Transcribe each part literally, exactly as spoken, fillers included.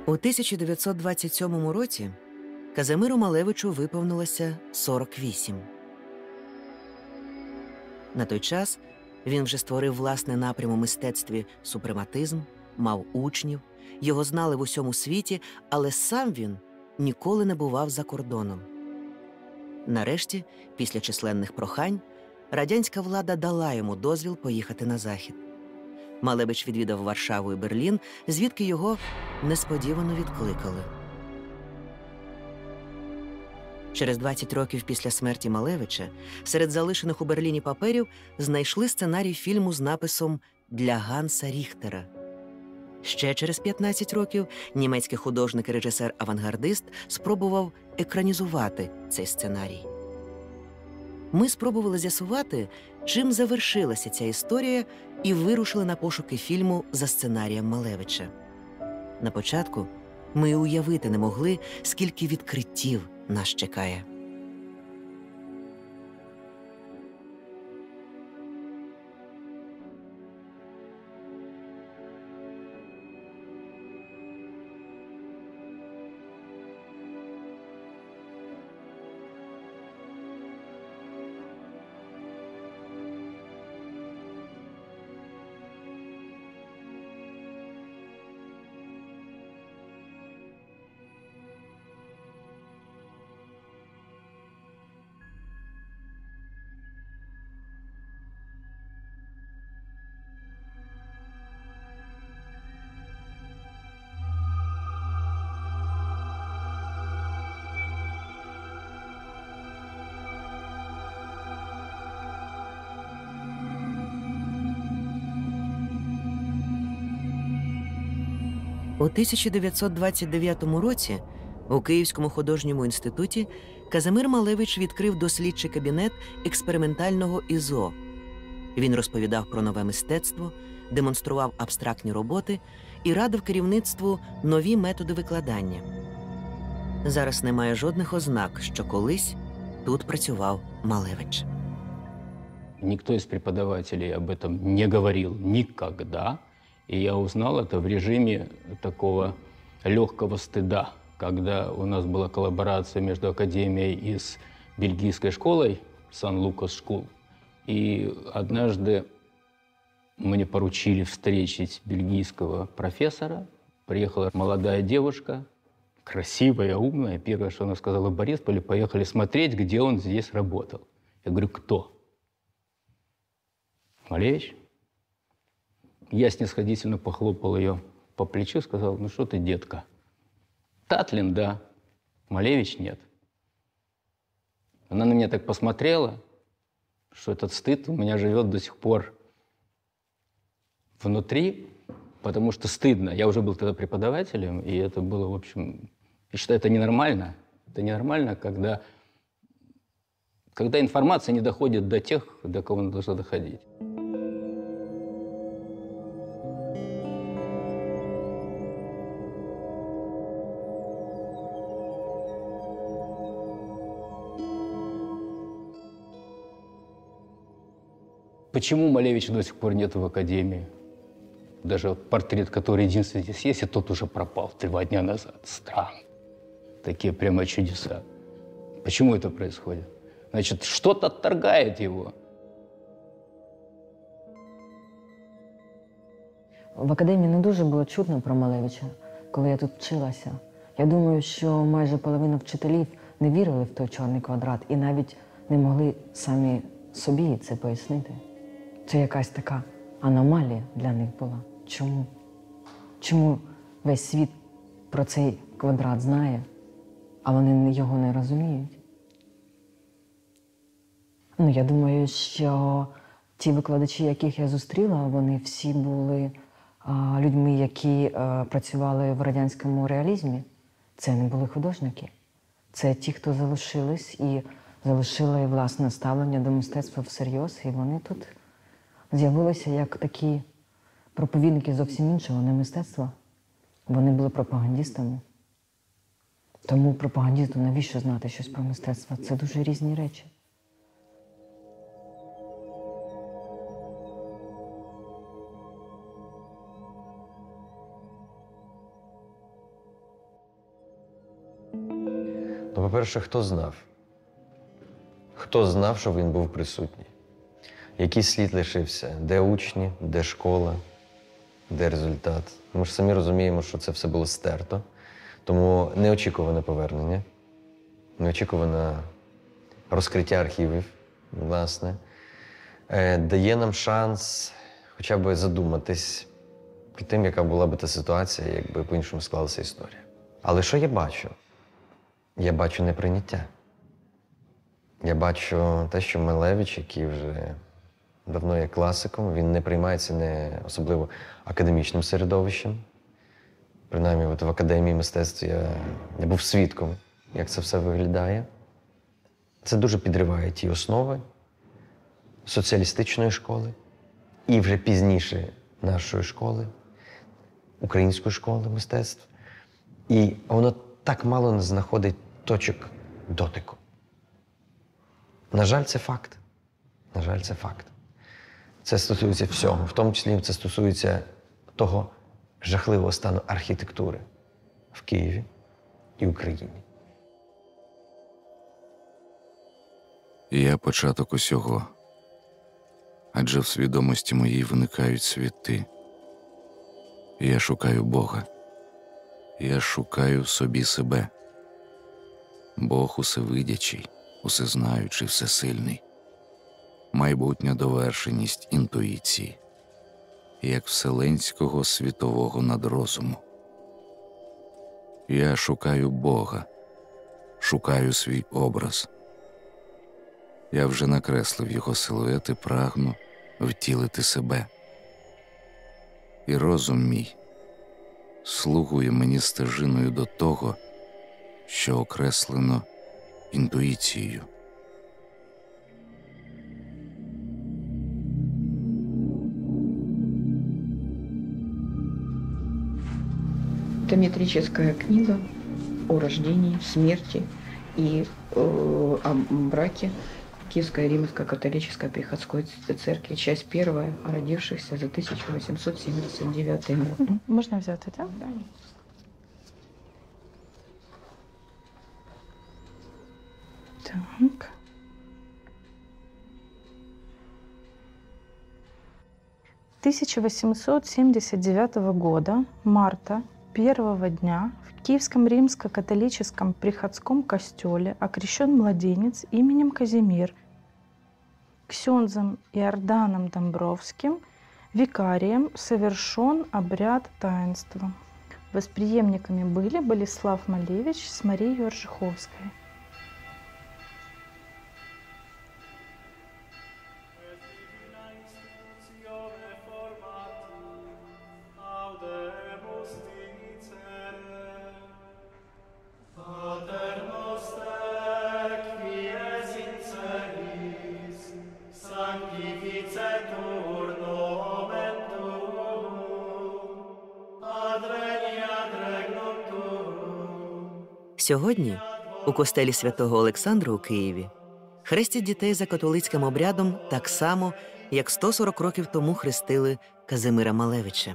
У тисяча дев'ятсот двадцять сьомому році Казимиру Малевичу виповнилося сорок вісім. На той час він вже створив власний напрям у мистецтві супрематизм, мав учнів, його знали в усьому світі, але сам він ніколи не бував за кордоном. Нарешті, після численних прохань, радянська влада дала йому дозвіл поїхати на Захід. Малевич відвідав Варшаву і Берлін, звідки його несподівано відкликали. Через двадцять років після смерті Малевича серед залишених у Берліні паперів знайшли сценарій фільму з написом «Для Ганса Ріхтера». Ще через п'ятнадцять років німецький художник і режисер-авангардист спробував екранізувати цей сценарій. Ми спробували з'ясувати, чим завершилася ця історія, і вирушили на пошуки фільму за сценарієм Малевича. На початку ми й уявити не могли, скільки відкриттів нас чекає. У тисяча дев'ятсот двадцять дев'ятому році у Київському художньому інституті Казимир Малевич відкрив дослідчий кабінет експериментального ІЗО. Він розповідав про нове мистецтво, демонстрував абстрактні роботи і радив керівництву нові методи викладання. Зараз немає жодних ознак, що колись тут працював Малевич. Никто из преподавателей об этом не говорил никогда. И я узнал это в режиме такого легкого стыда, когда у нас была коллаборация между академией и с бельгийской школой, Сан-Лукас Шкул. И однажды мне поручили встретить бельгийского профессора. Приехала молодая девушка, красивая, умная. Первое, что она сказала: Борис, поехали смотреть, где он здесь работал. Я говорю: кто? Малевич. Я снисходительно похлопал ее по плечу и сказал: ну что ты, детка? Татлин, да. Малевич нет. Она на меня так посмотрела, что этот стыд у меня живет до сих пор внутри, потому что стыдно. Я уже был тогда преподавателем, и это было, в общем, я считаю, это ненормально. Это ненормально, когда, когда информация не доходит до тех, до кого она должна доходить. Почему Малевича до сих пор нет в академии? Даже портрет, который единственный здесь есть, и тот уже пропал два дня назад. Странно. Такие прямо чудеса. Почему это происходит? Значит, что-то отторгает его. В академії не дуже було чутно про Малевича, коли я тут вчилася. Я думаю, що майже половина вчителів не вірили в той чорний квадрат і навіть не могли самі собі це пояснити. Це якась така аномалія для них була. Чому? Чому весь світ про цей квадрат знає, а вони його не розуміють? Ну, я думаю, що ті викладачі, яких я зустріла, вони всі були а, людьми, які а, працювали в радянському реалізмі. Це не були художники. Це ті, хто залишились і залишили власне ставлення до мистецтва всерйоз, і вони тут з'явилися як такі проповідники зовсім іншого, не мистецтва. Вони були пропагандистами. Тому пропагандисту навіщо знати щось про мистецтво? Це дуже різні речі. Ну, по-перше, хто знав? Хто знав, що він був присутній? Який слід лишився? Де учні, де школа, де результат? Ми ж самі розуміємо, що це все було стерто. Тому неочікуване повернення, неочікуване розкриття архівів, власне, дає нам шанс хоча б задуматись під тим, яка була б та ситуація, якби по-іншому склалася історія. Але що я бачу? Я бачу неприйняття. Я бачу те, що Малевич, який вже давно є класиком, він не приймається не особливо академічним середовищем. Принаймні, от в Академії мистецтв я, я був свідком, як це все виглядає. Це дуже підриває ті основи соціалістичної школи і вже пізніше нашої школи, української школи мистецтв. І воно так мало не знаходить точок дотику. На жаль, це факт. На жаль, це факт. Це стосується всього, в тому числі це стосується того жахливого стану архітектури в Києві і Україні. Я початок усього, адже в свідомості моїй виникають світи. Я шукаю Бога. Я шукаю в собі себе. Бог усевидячий, усезнаючий, всесильний. Майбутня довершеність інтуїції, як вселенського світового надрозуму. Я шукаю Бога, шукаю свій образ. Я вже накреслив його силует і прагну втілити себе. І розум мій слугує мені стежиною до того, що окреслено інтуїцією. Это метрическая книга о рождении, смерти и э, о браке Киевской римско-католической приходской церкви. Часть первая о родившихся за тысяча восемьсот семьдесят девятый год. Можна взяти, так? Да. Так. тысяча восемьсот семьдесят девятого года, марта, первого дня, в Киевском римско-католическом приходском костеле окрещен младенец именем Казимир, ксензом Иорданом Домбровским, викарием совершен обряд таинства. Восприемниками были Болеслав Малевич с Марией Оржиховской. Сьогодні у костелі святого Олександра у Києві хрестять дітей за католицьким обрядом так само, як сто сорок років тому хрестили Казимира Малевича.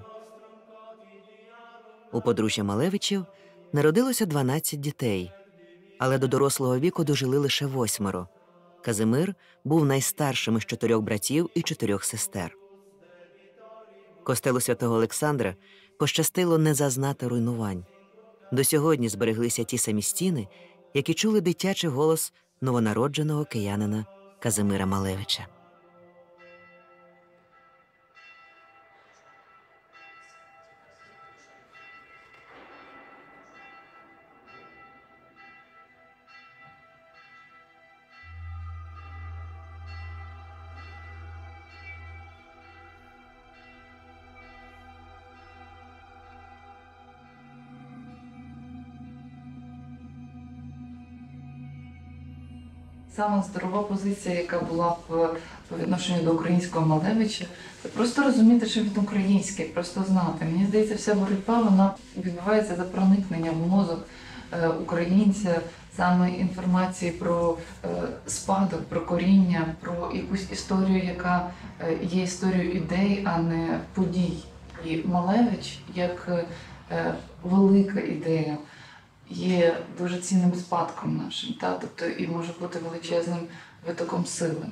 У подружжя Малевичів народилося дванадцять дітей, але до дорослого віку дожили лише восьмеро. Казимир був найстаршим із чотирьох братів і чотирьох сестер. Костелу святого Олександра пощастило не зазнати руйнувань. До сьогодні збереглися ті самі стіни, які чули дитячий голос новонародженого киянина Казимира Малевича. Саме здорова позиція, яка була б по відношенню до українського Малевича, це просто розуміти, що він український, просто знати. Мені здається, вся боротьба, вона відбувається за проникнення в мозок українця, саме інформації про спадок, про коріння, про якусь історію, яка є історією ідей, а не подій. І Малевич як велика ідея, є дуже цінним спадком нашим, та? Тобто і може бути величезним витоком сили.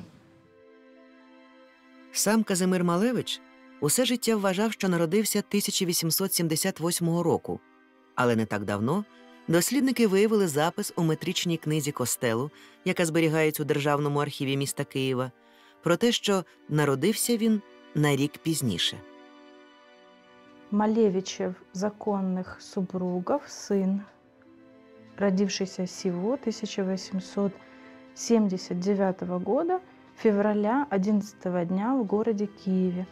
Сам Казимир Малевич усе життя вважав, що народився тисяча вісімсот сімдесят восьмого року. Але не так давно дослідники виявили запис у метричній книзі Костелу, яка зберігається у Державному архіві міста Києва, про те, що народився він на рік пізніше. Малевичев законных супругов, сын, родившийся сего тысяча восемьсот семьдесят девятого года, февраля одиннадцатого дня в городе Киеве.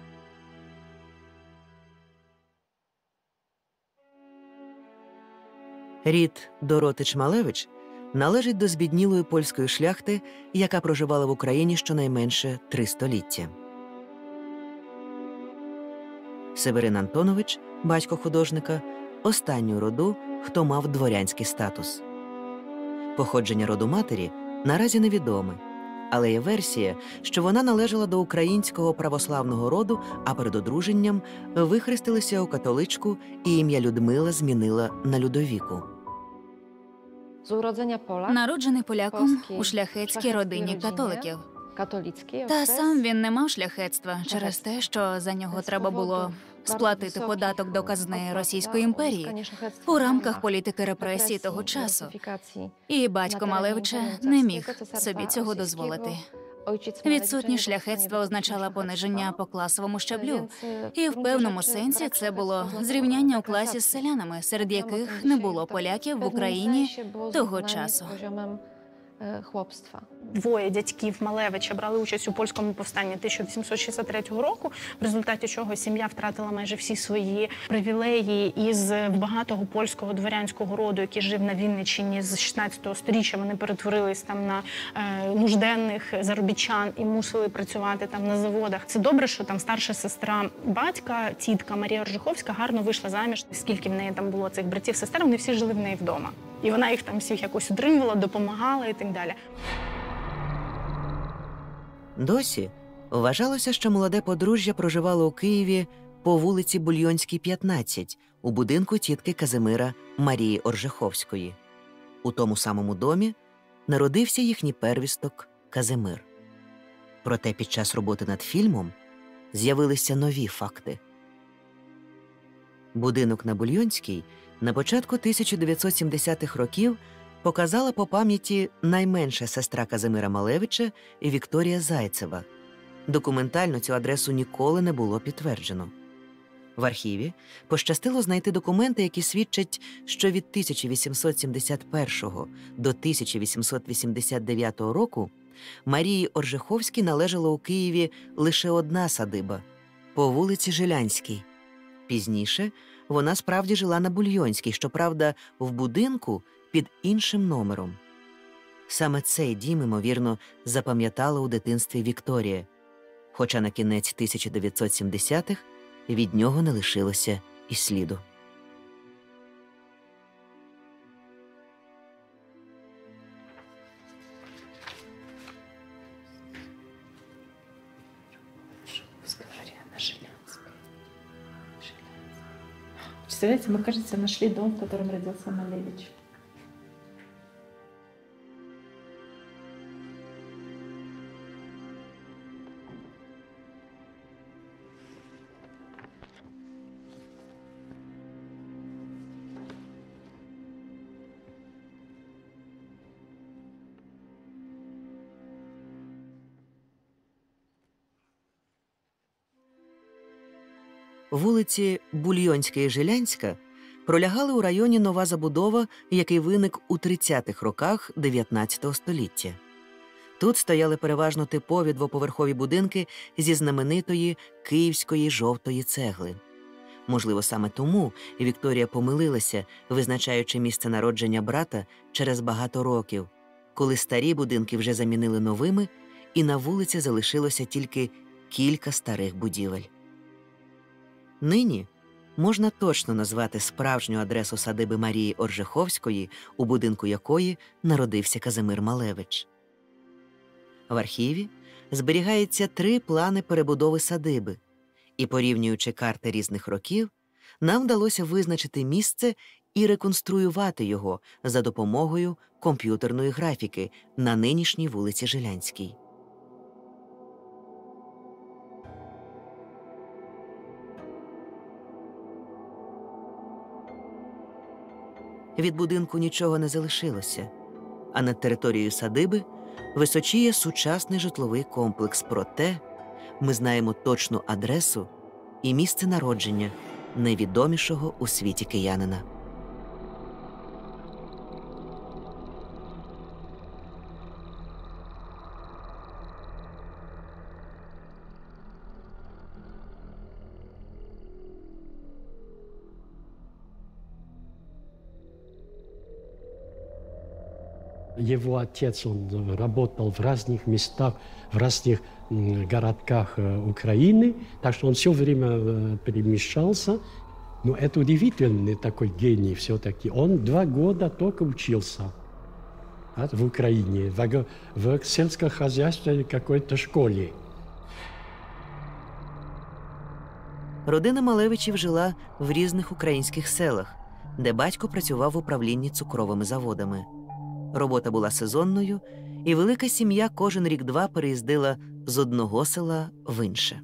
Рід Доротич-Малевич належить до збіднілої польської шляхти, яка проживала в Україні щонайменше три століття. Северин Антонович, батько художника, останню роду, хто мав дворянський статус. Походження роду матері наразі невідоме, але є версія, що вона належала до українського православного роду, а перед одруженням вихрестилася у католичку і ім'я Людмила змінила на Людовіку. Народжений поляком у шляхетській родині католиків. Та сам він не мав шляхетства через те, що за нього треба було сплатити податок до казни Російської імперії у рамках політики репресій того часу. І батько Малевича не міг собі цього дозволити. Відсутність шляхетства означала пониження по класовому щаблю. І в певному сенсі це було зрівняння у класі з селянами, серед яких не було поляків в Україні того часу. Двоє дядьків Малевича брали участь у польському повстанні тисяча вісімсот шістдесят третього року, в результаті чого сім'я втратила майже всі свої привілеї. Із багатого польського дворянського роду, який жив на Вінниччині з шістнадцятого сторіччя, вони перетворились там на е, нужденних заробітчан і мусили працювати там на заводах. Це добре, що там старша сестра батька, тітка Марія Оржиховська, гарно вийшла заміж. Скільки в неї там було цих братів-сестер, вони всі жили в неї вдома. І вона їх там всіх якось утримувала, допомагала і так далі. Досі вважалося, що молоде подружжя проживало у Києві по вулиці Бульйонській, п'ятнадцять, у будинку тітки Казимира Марії Оржиховської. У тому самому домі народився їхній первісток Казимир. Проте під час роботи над фільмом з'явилися нові факти. Будинок на Бульйонській на початку тисяча дев'ятсот сімдесятих років показала по пам'яті найменша сестра Казимира Малевича Вікторія Зайцева. Документально цю адресу ніколи не було підтверджено. В архіві пощастило знайти документи, які свідчать, що від тисяча вісімсот сімдесят першого до тисяча вісімсот вісімдесят дев'ятого року Марії Оржиховській належала у Києві лише одна садиба – по вулиці Жилянській. Пізніше вона справді жила на Бульйонській, щоправда, в будинку під іншим номером. Саме цей дім, ймовірно, запам'ятала у дитинстві Вікторія, хоча на кінець тисяча дев'ятсот сімдесятих від нього не лишилося і сліду. Представляете, мы, кажется, нашли дом, в котором родился Малевич. Вулиці Бульйонська і Жилянська пролягали у районі нова забудова, який виник у тридцятих роках дев'ятнадцятого століття. Тут стояли переважно типові двоповерхові будинки зі знаменитої київської жовтої цегли. Можливо, саме тому Вікторія помилилася, визначаючи місце народження брата через багато років, коли старі будинки вже замінили новими, і на вулиці залишилося тільки кілька старих будівель. Нині можна точно назвати справжню адресу садиби Марії Оржиховської, у будинку якої народився Казимир Малевич. В архіві зберігаються три плани перебудови садиби, і, порівнюючи карти різних років, нам вдалося визначити місце і реконструювати його за допомогою комп'ютерної графіки на нинішній вулиці Жилянській. Від будинку нічого не залишилося, а над територією садиби височіє сучасний житловий комплекс. Проте ми знаємо точну адресу і місце народження найвідомішого у світі киянина. Его отец, он работал в разных местах, в разных городках Украины, так что он все время перемещался. Но это удивительный такой гений все-таки. Он два года только учился в Украине, в, в сельскохозяйственной какой-то школе. Родина Малевичів жила в різних українських селах, де батько працював в управлінні цукровими заводами. Робота була сезонною, і велика сім'я кожен рік-два переїздила з одного села в інше.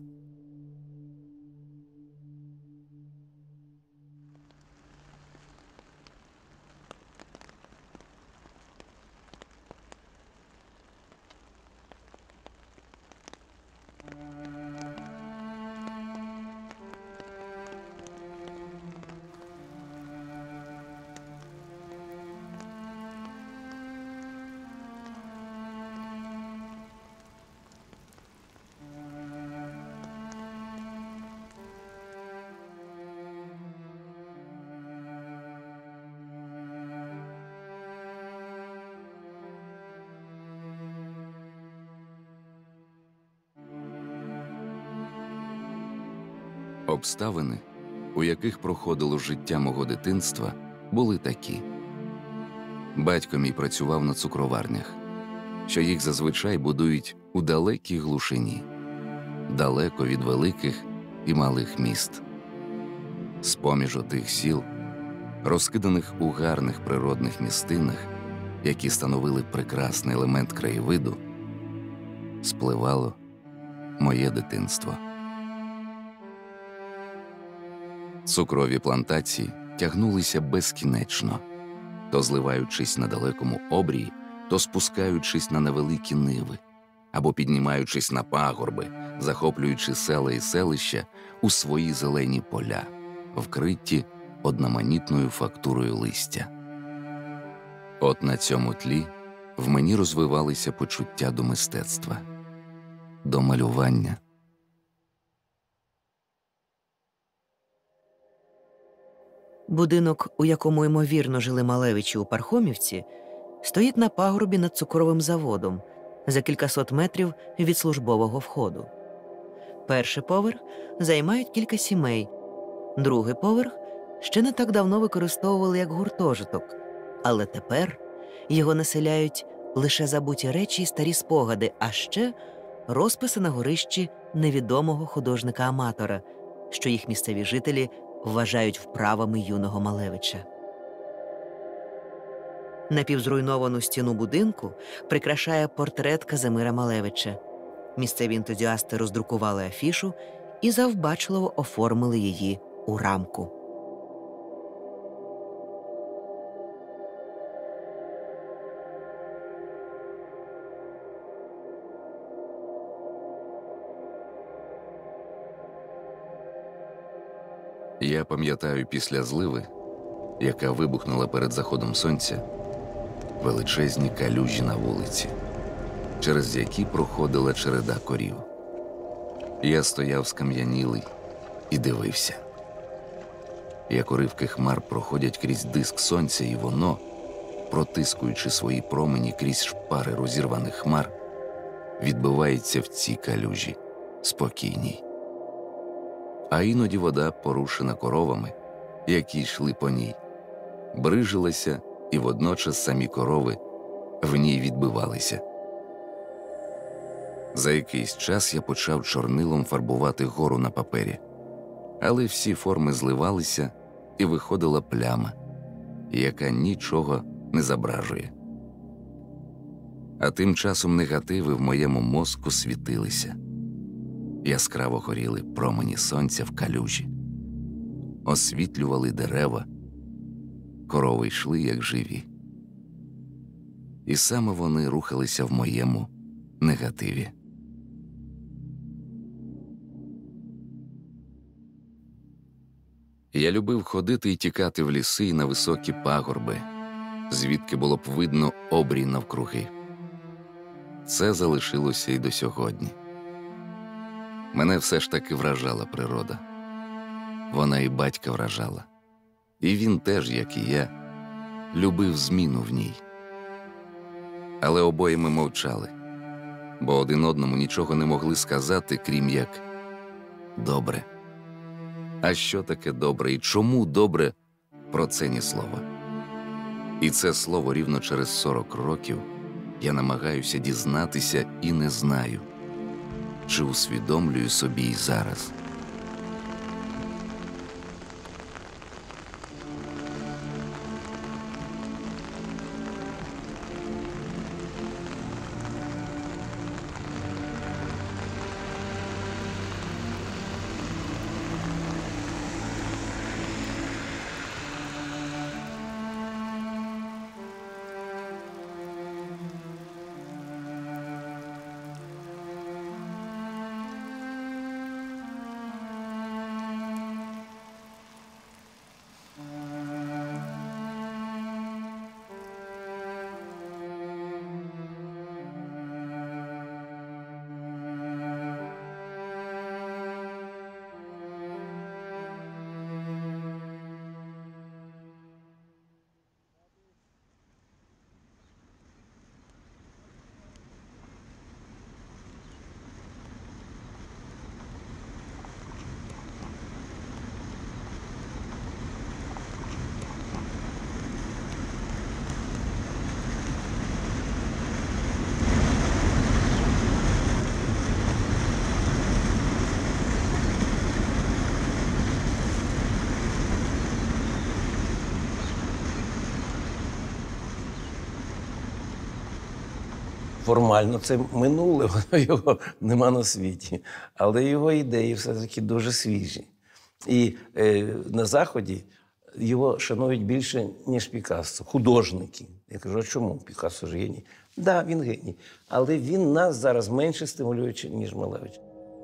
Обставини, у яких проходило життя мого дитинства, були такі. Батько мій працював на цукроварнях, що їх зазвичай будують у далекій глушині, далеко від великих і малих міст. З-поміж отих сіл, розкиданих у гарних природних містинах, які становили прекрасний елемент краєвиду, спливало моє дитинство. Цукрові плантації тягнулися безкінечно, то зливаючись на далекому обрії, то спускаючись на невеликі ниви, або піднімаючись на пагорби, захоплюючи села і селища у свої зелені поля, вкриті одноманітною фактурою листя. От на цьому тлі в мені розвивалися почуття до мистецтва, до малювання. Будинок, у якому, ймовірно, жили Малевичі у Пархомівці, стоїть на пагорбі над цукровим заводом, за кількасот метрів від службового входу. Перший поверх займають кілька сімей, другий поверх ще не так давно використовували як гуртожиток, але тепер його населяють лише забуті речі і старі спогади, а ще розписи на горищі невідомого художника-аматора, що їх місцеві жителі вважають вправами юного Малевича. Напівзруйновану стіну будинку прикрашає портрет Казимира Малевича. Місцеві ентузіасти роздрукували афішу і завбачливо оформили її у рамку. Я пам'ятаю після зливи, яка вибухнула перед заходом сонця, величезні калюжі на вулиці, через які проходила череда корів. Я стояв скам'янілий і дивився, як уривки хмар проходять крізь диск сонця, і воно, протискуючи свої промені крізь шпари розірваних хмар, відбивається в цій калюжі, спокійній. А іноді вода, порушена коровами, які йшли по ній, брижилася, і водночас самі корови в ній відбивалися. За якийсь час я почав чорнилом фарбувати гору на папері. Але всі форми зливалися, і виходила пляма, яка нічого не зображує. А тим часом негативи в моєму мозку світилися. Яскраво горіли промені сонця в калюжі. Освітлювали дерева. Корови йшли, як живі. І саме вони рухалися в моєму негативі. Я любив ходити і тікати в ліси і на високі пагорби, звідки було б видно обрій навкруги. Це залишилося і до сьогодні. Мене все ж таки вражала природа. Вона і батька вражала. І він теж, як і я, любив зміну в ній. Але обоє ми мовчали, бо один одному нічого не могли сказати, крім як «добре». А що таке добре і чому добре – про це ні слова. І це слово рівно через сорок років я намагаюся дізнатися і не знаю, чи усвідомлюю собі і зараз. Формально це минуле, воно його нема на світі. Але його ідеї все-таки дуже свіжі. І е, на Заході його шанують більше, ніж Пікассо. Художники. Я кажу, а чому? Пікассо ж геній. Так, да, він геній. Але він нас зараз менше стимулює, ніж Малевич.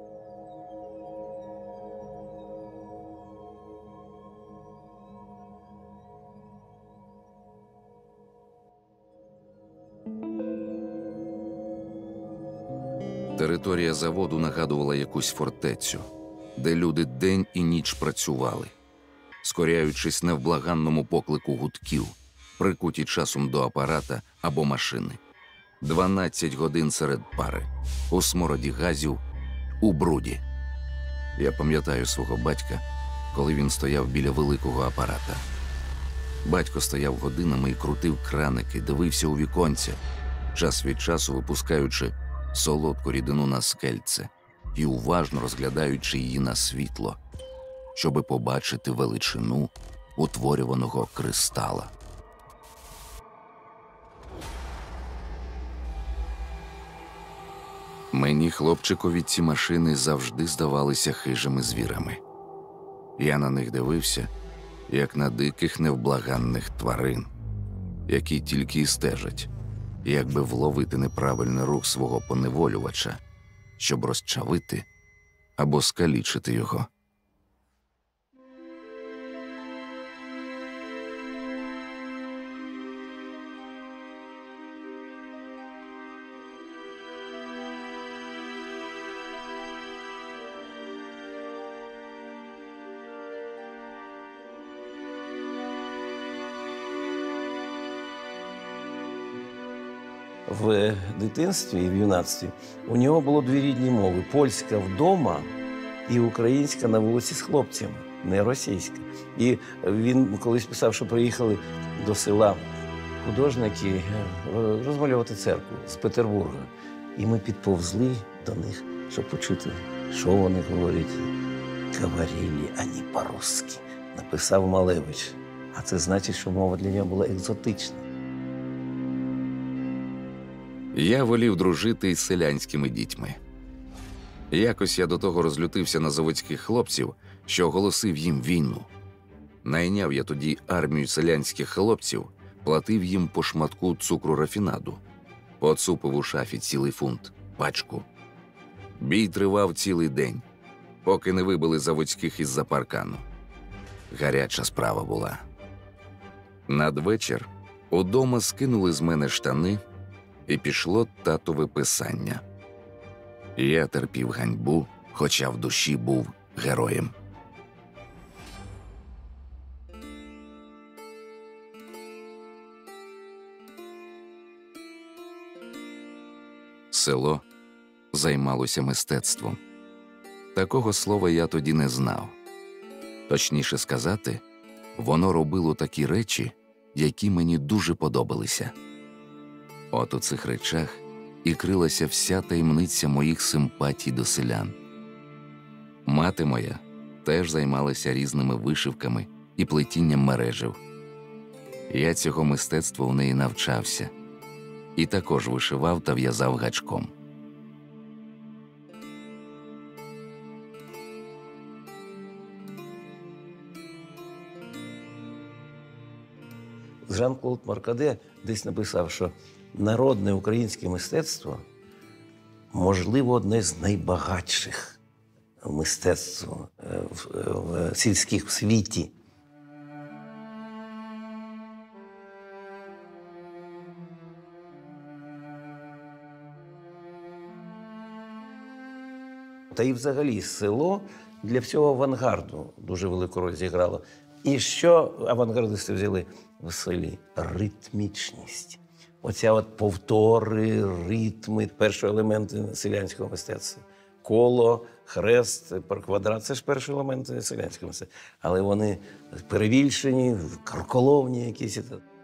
Територія заводу нагадувала якусь фортецю, де люди день і ніч працювали, скоряючись невблаганному поклику гудків, прикуті часом до апарата або машини. дванадцять годин серед пари, у смороді газів, у бруді. Я пам'ятаю свого батька, коли він стояв біля великого апарата. Батько стояв годинами і крутив краники, дивився у віконця, час від часу випускаючи солодку рідину на скельце і уважно розглядаючи її на світло, щоби побачити величину утворюваного кристала. Мені, хлопчикові, ці машини завжди здавалися хижими звірами. Я на них дивився, як на диких невблаганних тварин, які тільки й стежать, як би вловити неправильний рух свого поневолювача, щоб розчавити або скалічити його. В дитинстві і в юнацтві у нього було дві рідні мови – польська вдома і українська на вулиці з хлопцями, не російська. І він колись писав, що приїхали до села художники розмалювати церкву з Петербурга. І ми підповзли до них, щоб почути, що вони говорять. говорили они по-русски, написав Малевич. А це значить, що мова для нього була екзотична. Я волів дружити із селянськими дітьми. Якось я до того розлютився на заводських хлопців, що оголосив їм війну. Найняв я тоді армію селянських хлопців, платив їм по шматку цукру рафінаду. Поцупив у шафі цілий фунт, пачку. Бій тривав цілий день, поки не вибили заводських із-за паркану. Гаряча справа була. Надвечір удома скинули з мене штани, і пішло татове писання. Я терпів ганьбу, хоча в душі був героєм. Село займалося мистецтвом. Такого слова я тоді не знав. Точніше сказати, воно робило такі речі, які мені дуже подобалися. От у цих речах і крилася вся таємниця моїх симпатій до селян. Мати моя теж займалася різними вишивками і плетінням мережів. Я цього мистецтва у неї навчався. І також вишивав та в'язав гачком. Жан-Клод Маркаде десь написав, що народне українське мистецтво, можливо, одне з найбагатших мистецтв в, в сільських в світі. Та і взагалі село для всього авангарду дуже велику роль зіграло. І що авангардисти взяли в селі? Ритмічність. Оця от повтори, ритми, перші елементи селянського мистецтва. Коло, хрест, квадрат – це ж перші елементи селянського мистецтва. Але вони перевільшені, карколовні якісь.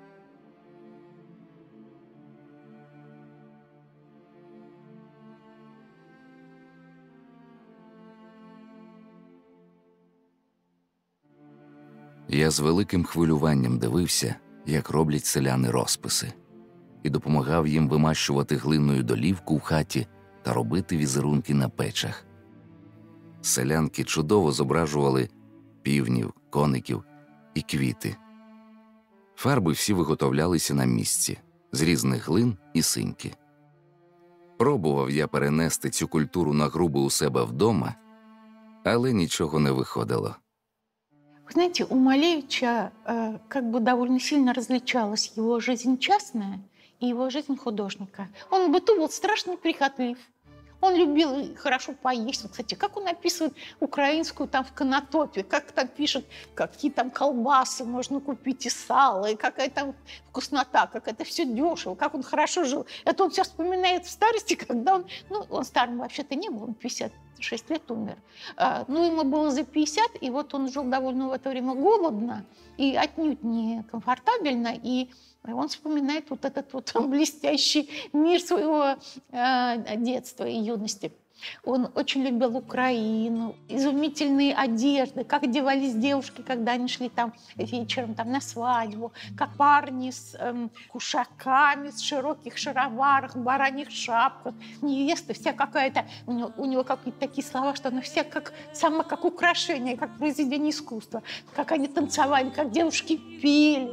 Я з великим хвилюванням дивився, як роблять селяни розписи, і допомагав їм вимащувати глиною долівку в хаті та робити візерунки на печах. Селянки чудово зображували півнів, коників і квіти. Фарби всі виготовлялися на місці, з різних глин і синьки. Пробував я перенести цю культуру на груби у себе вдома, але нічого не виходило. Вы знаете, у Малевича э, как бы довольно сильно различалась его жизнь частная и его жизнь художника. Он в быту был страшно прихотлив. Он любил хорошо поесть. Вот, кстати, как он описывает украинскую там в Конотопе, как там пишет, какие там колбасы можно купить и сало, и какая там вкуснота, как это все дешево, как он хорошо жил. Это он сейчас вспоминает в старости, когда он, ну, он старым вообще-то не был, он пятьдесят шесть лет умер. А, ну, ему было за пятьдесят, и вот он жил довольно в это время голодно и отнюдь не комфортабельно, и он вспоминает вот этот вот блестящий мир своего э, детства и юности. Он очень любил Украину, изумительные одежды, как одевались девушки, когда они шли там вечером там, на свадьбу, как парни с э, кушаками, с широких шароварах, бараньих шапках, невеста вся какая-то, у него, у него какие-то такие слова, что она вся как, сама как украшение, как произведение искусства, как они танцевали, как девушки пели.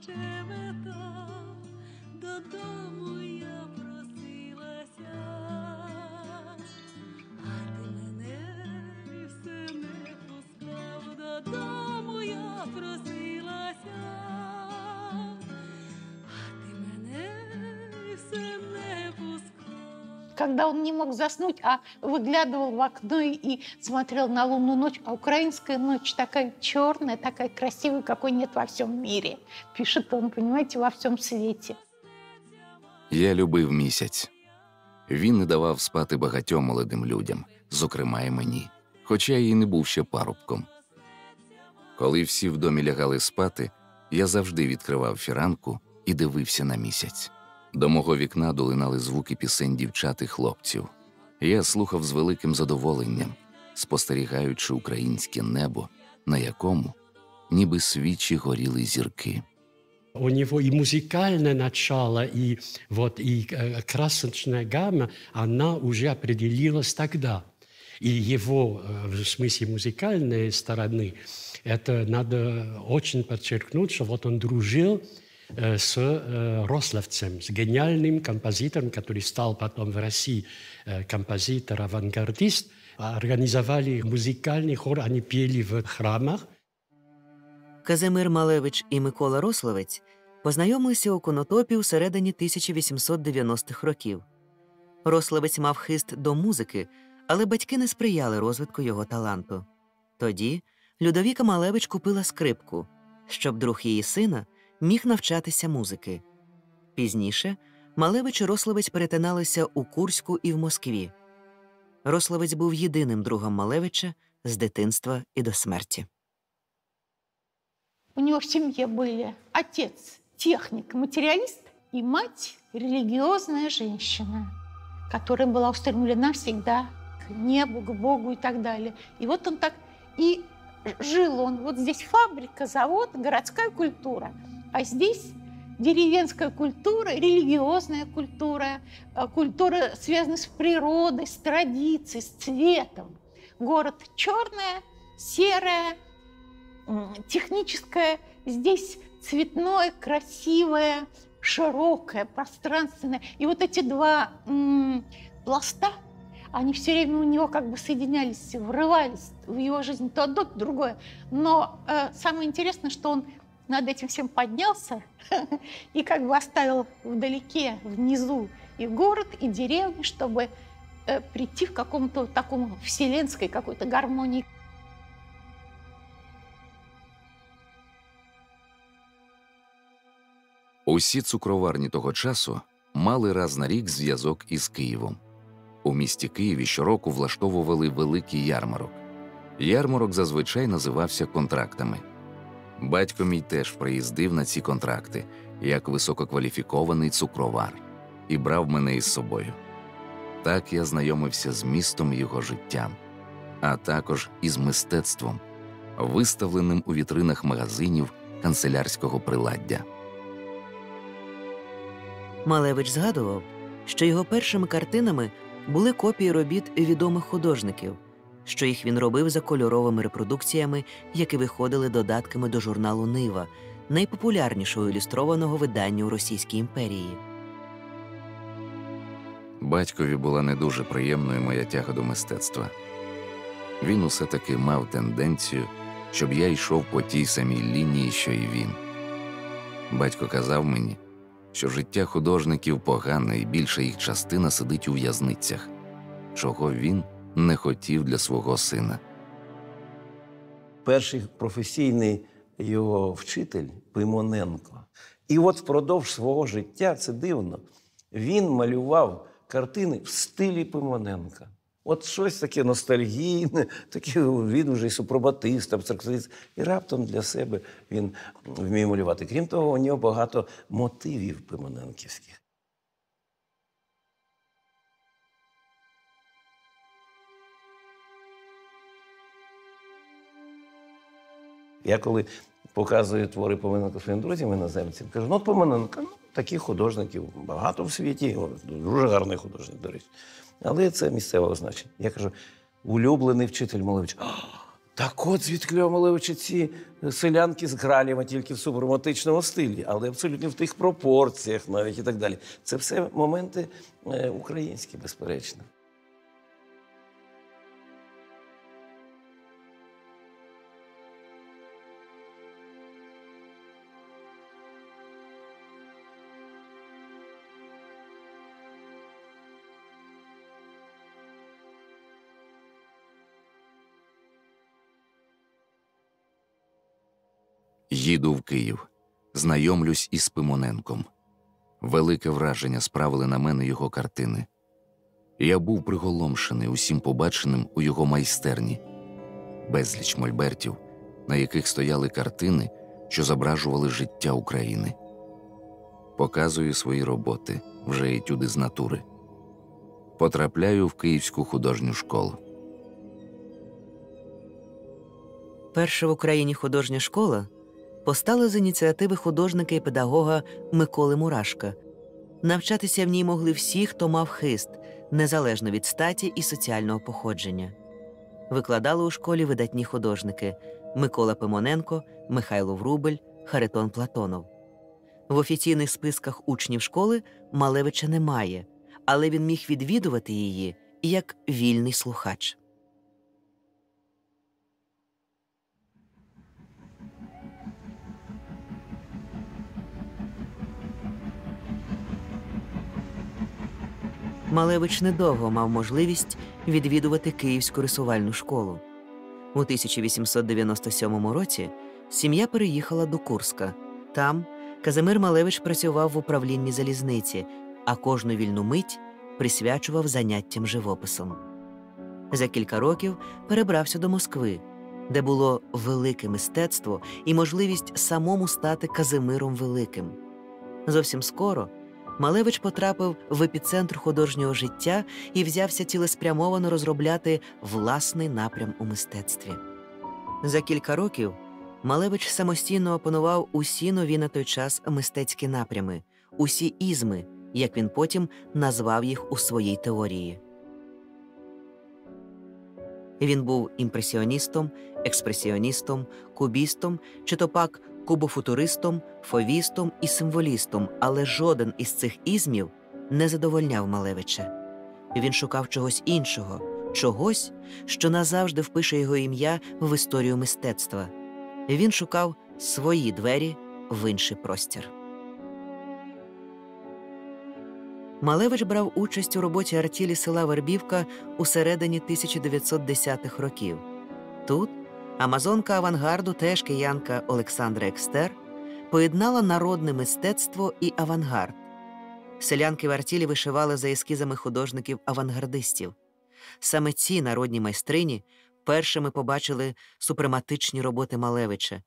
Когда он не мог заснуть, а выглядывал в окно и смотрел на лунную ночь, а украинская ночь такая черная, такая красивая, какой нет во всем мире. Пишет он, понимаете, во всем свете. Я любив місяць. Він не давав спати багатьом молодим людям, зокрема і мені, хоча я і не був ще парубком. Коли всі в домі лягали спати, я завжди відкривав фіранку і дивився на місяць. До мого вікна долинали звуки пісень дівчат і хлопців. Я слухав з великим задоволенням, спостерігаючи українське небо, на якому ніби свічі горіли зірки. У него и музыкальное начало, и, вот, и э, красочная гамма, она уже определилась тогда. И его, э, в смысле музыкальной стороны, это надо очень подчеркнуть, что вот он дружил э, с э, Рославцем, с гениальным композитором, который стал потом в России э, композитор-авангардист. Организовали музыкальный хор, они пели в храмах. Казимир Малевич і Микола Рославець познайомилися у Конотопі у середині тисяча вісімсот дев'яностих років. Рославець мав хист до музики, але батьки не сприяли розвитку його таланту. Тоді Людовіка Малевич купила скрипку, щоб друг її сина міг навчатися музики. Пізніше Малевич і Рославець перетиналися у Курську і в Москві. Рославець був єдиним другом Малевича з дитинства і до смерті. У него в семье были отец – техник, материалист, и мать – религиозная женщина, которая была устремлена всегда к небу, к Богу и так далее. И вот он так и жил он. Вот здесь фабрика, завод, городская культура. А здесь деревенская культура, религиозная культура, культура, связанная с природой, с традицией, с цветом. Город черная, серая, техническое, здесь цветное, красивое, широкое, пространственное. И вот эти два м- пласта, они все время у него как бы соединялись, врывались в его жизнь то одно, то другое. Но э, самое интересное, что он над этим всем поднялся и как бы оставил вдалеке, внизу и город, и деревню, чтобы э, прийти к какому-то такому вселенской какой-то гармонии. Усі цукроварні того часу мали раз на рік зв'язок із Києвом. У місті Києві щороку влаштовували великий ярмарок. Ярмарок зазвичай називався контрактами. Батько мій теж приїздив на ці контракти, як висококваліфікований цукровар, і брав мене із собою. Так я знайомився з містом і його життям, а також із мистецтвом, виставленим у вітринах магазинів канцелярського приладдя. Малевич згадував, що його першими картинами були копії робіт відомих художників, що їх він робив за кольоровими репродукціями, які виходили додатками до журналу «Нива», найпопулярнішого ілюстрованого видання у Російській імперії. Батькові була не дуже приємною моя тяга до мистецтва. Він усе-таки мав тенденцію, щоб я йшов по тій самій лінії, що і він. Батько казав мені, що життя художників погане і більша їх частина сидить у в'язницях, чого він не хотів для свого сина. Перший професійний його вчитель – Пимоненко. І от впродовж свого життя, це дивно, він малював картини в стилі Пимоненка. От щось таке ностальгійне, таке він вже і супробатист, абстракціоніст. І раптом для себе він вміє малювати. Крім того, у нього багато мотивів пимоненківських. Я коли показую твори Пимоненка своїм друзям іноземцям, кажу, ну, Пимоненко, ну, таких художників багато в світі, дуже гарний художник, до речі. Але це місцеве значення. Я кажу, улюблений вчитель Малевич. Так от звідки у Малевича ці селянки з Гралєва тільки в субромантичному стилі, але абсолютно в тих пропорціях навіть і так далі. Це все моменти е, українські, безперечно. Їду в Київ. Знайомлюсь із Пимоненком. Велике враження справили на мене його картини. Я був приголомшений усім побаченим у його майстерні. Безліч мольбертів, на яких стояли картини, що зображували життя України. Показую свої роботи, вже етюди з натури. Потрапляю в Київську художню школу. Перша в Україні художня школа постала з ініціативи художника і педагога Миколи Мурашка. Навчатися в ній могли всі, хто мав хист, незалежно від статі і соціального походження. Викладали у школі видатні художники – Микола Пимоненко, Михайло Врубель, Харитон Платонов. В офіційних списках учнів школи Малевича немає, але він міг відвідувати її як вільний слухач. Малевич недовго мав можливість відвідувати Київську рисувальну школу. У тисяча вісімсот дев'яносто сьомому році сім'я переїхала до Курська. Там Казимир Малевич працював в управлінні залізниці, а кожну вільну мить присвячував заняттям живописом. За кілька років перебрався до Москви, де було велике мистецтво і можливість самому стати Казимиром Великим. Зовсім скоро Малевич потрапив в епіцентр художнього життя і взявся цілеспрямовано розробляти власний напрям у мистецтві. За кілька років Малевич самостійно опанував усі нові на той час мистецькі напрями, усі ізми, як він потім назвав їх у своїй теорії. Він був імпресіоністом, експресіоністом, кубістом, чи то пак кубофутуристом, фовістом і символістом, але жоден із цих ізмів не задовольняв Малевича. Він шукав чогось іншого, чогось, що назавжди впише його ім'я в історію мистецтва. Він шукав свої двері в інший простір. Малевич брав участь у роботі артілі села Вербівка у середині тисяча дев'ятсот десятих років. Тут амазонка авангарду, теж киянка Олександра Екстер, поєднала народне мистецтво і авангард. Селянки в артілі вишивали за ескізами художників-авангардистів. Саме ці народні майстрині першими побачили супрематичні роботи Малевича.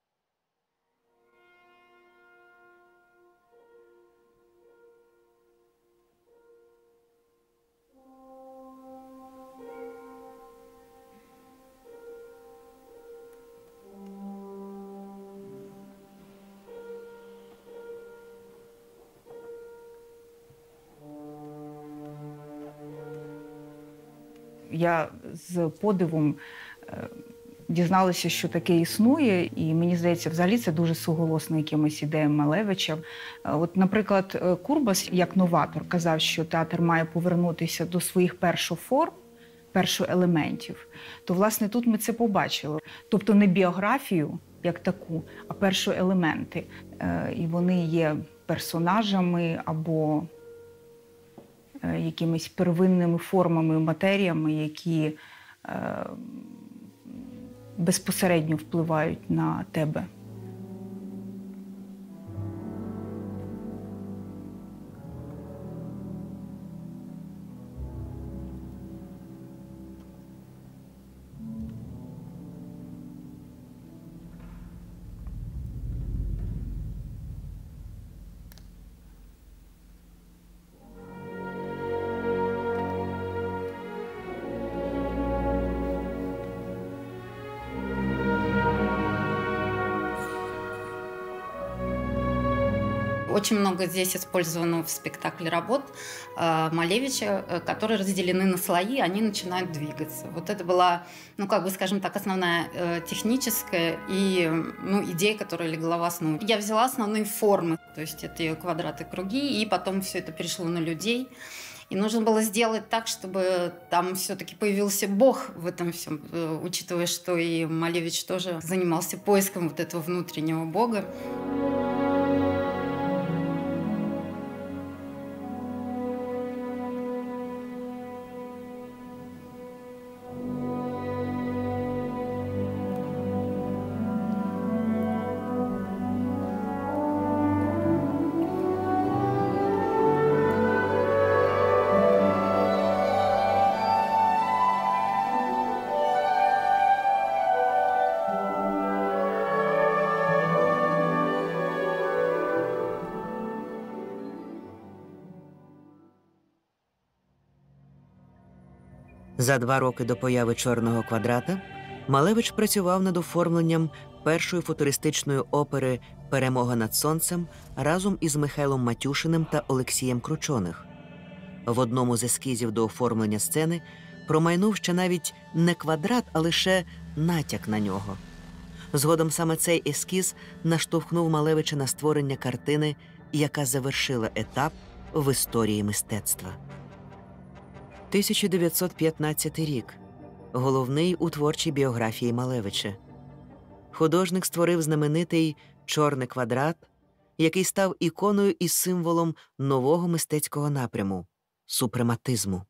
Я з подивом дізналася, що таке існує, і мені здається, взагалі це дуже суголосно якимось ідеям Малевича. От, наприклад, Курбас, як новатор, казав, що театр має повернутися до своїх першоформ, першоелементів, то, власне, тут ми це побачили. Тобто не біографію, як таку, а першоелементи. І вони є персонажами або якимись первинними формами, матеріями, які е, безпосередньо впливають на тебе. Очень много здесь использовано в спектакле работ э, Малевича, э, которые разделены на слои, они начинают двигаться. Вот это была, ну, как бы, скажем так, основная э, техническая и, ну, идея, которая легла в основу. Я взяла основные формы, то есть это ее квадраты, круги, и потом все это перешло на людей. И нужно было сделать так, чтобы там все-таки появился Бог в этом всем, э, учитывая, что и Малевич тоже занимался поиском вот этого внутреннего Бога. За два роки до появи «Чорного квадрата» Малевич працював над оформленням першої футуристичної опери «Перемога над сонцем» разом із Михайлом Матюшиним та Олексієм Кручоних. В одному з ескізів до оформлення сцени промайнув ще навіть не квадрат, а лише натяк на нього. Згодом саме цей ескіз наштовхнув Малевича на створення картини, яка завершила етап в історії мистецтва. тисяча дев'ятсот п'ятнадцятий рік. Головний у творчій біографії Малевича. Художник створив знаменитий «Чорний квадрат», який став іконою і символом нового мистецького напряму – супрематизму.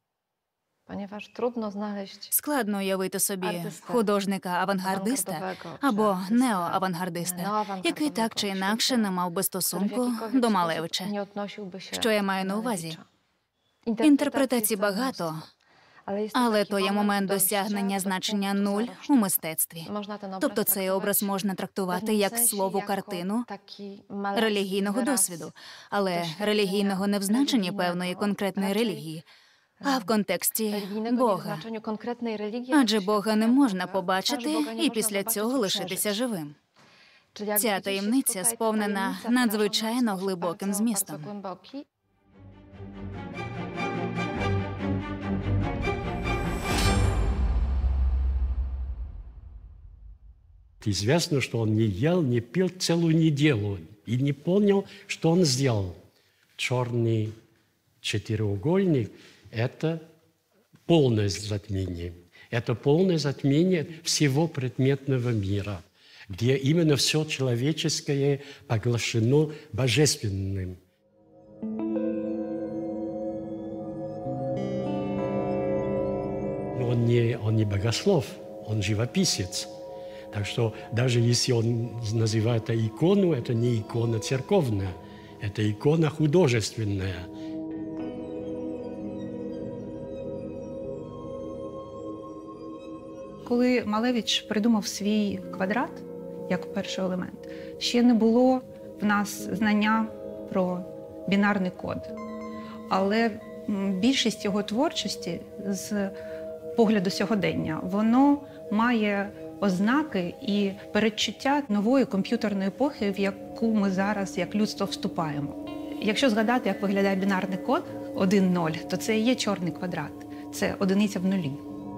Складно уявити собі художника-авангардиста або неоавангардиста, який так чи інакше не мав би стосунку до Малевича. Що я маю на увазі? Інтерпретацій багато, але то є момент досягнення значення нуль у мистецтві. Тобто цей образ можна трактувати як слово картину релігійного досвіду, але релігійного не в значенні певної конкретної релігії, а в контексті Бога. Адже Бога не можна побачити і після цього лишитися живим. Ця таємниця сповнена надзвичайно глибоким змістом. Известно, что он не ел, не пил целую неделю и не понял, что он сделал. Черный четырехугольник – это полное затмение. Это полное затмение всего предметного мира, где именно все человеческое поглощено божественным. Но он не, он не богослов, он живописец. Так что даже если он называет это икону, это не икона церковная, это икона художественная. Коли Малевич придумав свій квадрат як перший елемент, ще не було в нас знання про бінарний код. Але більшість його творчості з погляду сьогодення, воно має ознаки і передчуття нової комп'ютерної епохи, в яку ми зараз, як людство, вступаємо. Якщо згадати, як виглядає бінарний код один нуль, то це і є чорний квадрат. Це одиниця в нулі.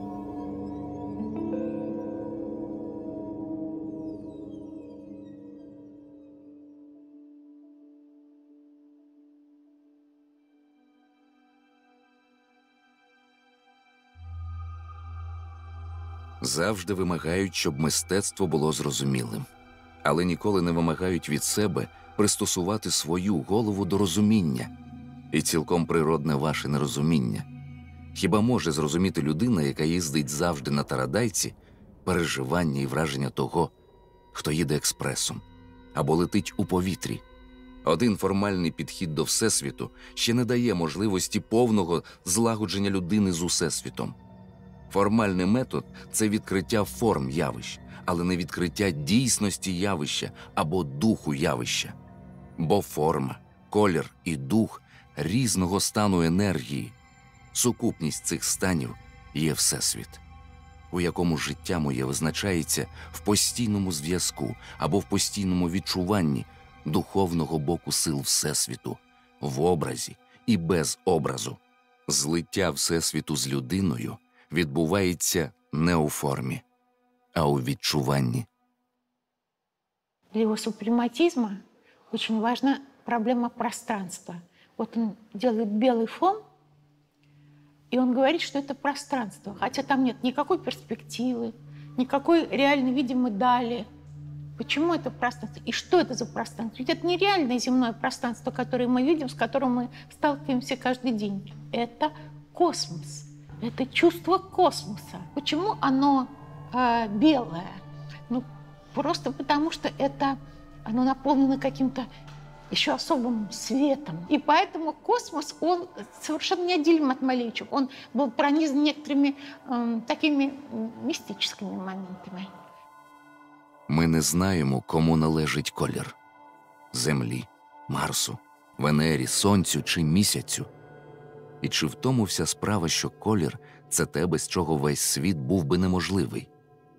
Завжди вимагають, щоб мистецтво було зрозумілим. Але ніколи не вимагають від себе пристосувати свою голову до розуміння. І цілком природне ваше нерозуміння. Хіба може зрозуміти людина, яка їздить завжди на тарадайці, переживання і враження того, хто їде експресом або летить у повітрі? Один формальний підхід до Всесвіту ще не дає можливості повного злагодження людини з Усесвітом. Формальний метод – це відкриття форм явищ, але не відкриття дійсності явища або духу явища. Бо форма, колір і дух різного стану енергії. Сукупність цих станів є Всесвіт, у якому життя моє визначається в постійному зв'язку або в постійному відчуванні духовного боку сил Всесвіту, в образі і без образу. Злиття Всесвіту з людиною відбувається не у формі, а у відчуванні. Для его супрематизма очень важна проблема пространства. Вот он делает белый фон, и он говорит, что это пространство, хотя там нет никакой перспективы, никакой реально видимой дали. Почему это пространство? И что это за пространство? Ведь это нереальное земное пространство, которое мы видим, с которым мы сталкиваемся каждый день. Это космос. Это чувство космоса. Почему оно э, белое? Ну, просто потому что это, оно наполнено каким-то еще особым светом. И поэтому космос, он совершенно неотделим от Малевича. Он был пронизан некоторыми э, такими мистическими моментами. Ми не знаємо, кому належить колір. Землі, Марсу, Венері, Сонцю чи Місяцю. І чи в тому вся справа, що колір – це те, без чого весь світ був би неможливий?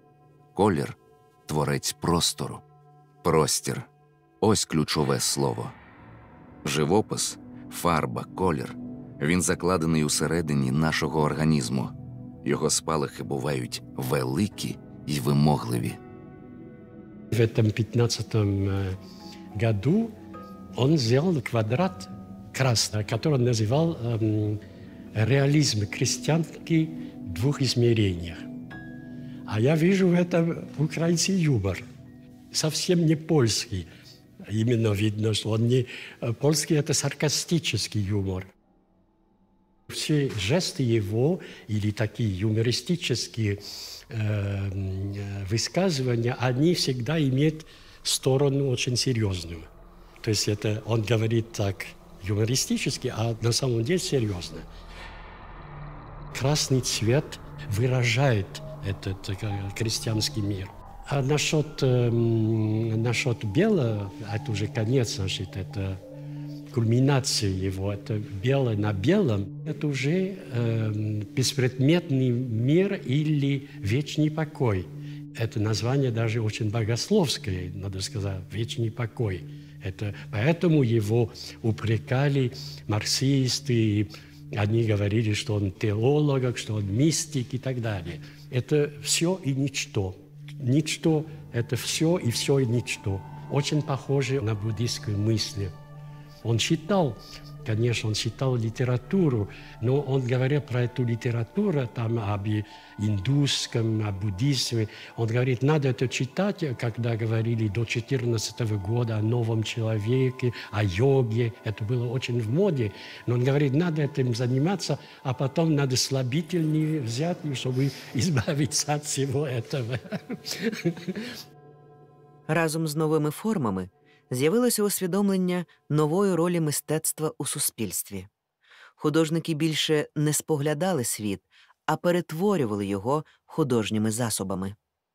Колір – творець простору. Простір – ось ключове слово. Живопис, фарба, колір – він закладений усередині нашого організму. Його спалахи бувають великі й вимогливі. В этом пятнадцатом году он сделал квадрат красный, который он называл эм, реализм крестьянки в двух измерениях. А я вижу в этом украинский юмор, совсем не польский. Именно видно, что он не польский, это саркастический юмор. Все жесты его или такие юмористические э, высказывания, они всегда имеют сторону очень серьезную. То есть это он говорит так юмористически, а на самом деле серьезно. Красный цвет выражает этот крестьянский мир. А насчет, э, насчет белого, это уже конец, значит, это кульминация его, это белое на белом, это уже э, беспредметный мир или вечный покой. Это название даже очень богословское, надо сказать, вечный покой. Это, поэтому его упрекали марксисты, они говорили, что он теолог, что он мистик и так далее. Это все и ничто. Ничто – это все и все и ничто. Очень похоже на буддийскую мысль. Он читал, конечно, он читал литературу, но он, говоря про эту литературу, там, об индусском, о буддизме, он говорит, надо это читать, когда говорили до четырнадцатого года о новом человеке, о йоге, это было очень в моде, но он говорит, надо этим заниматься, а потом надо слабительные взять, чтобы избавиться от всего этого. Разом з новими формами з'явилося усвідомлення нової ролі мистецтва у суспільстві. Художники більше не споглядали світ, а перетворювали його художніми засобами.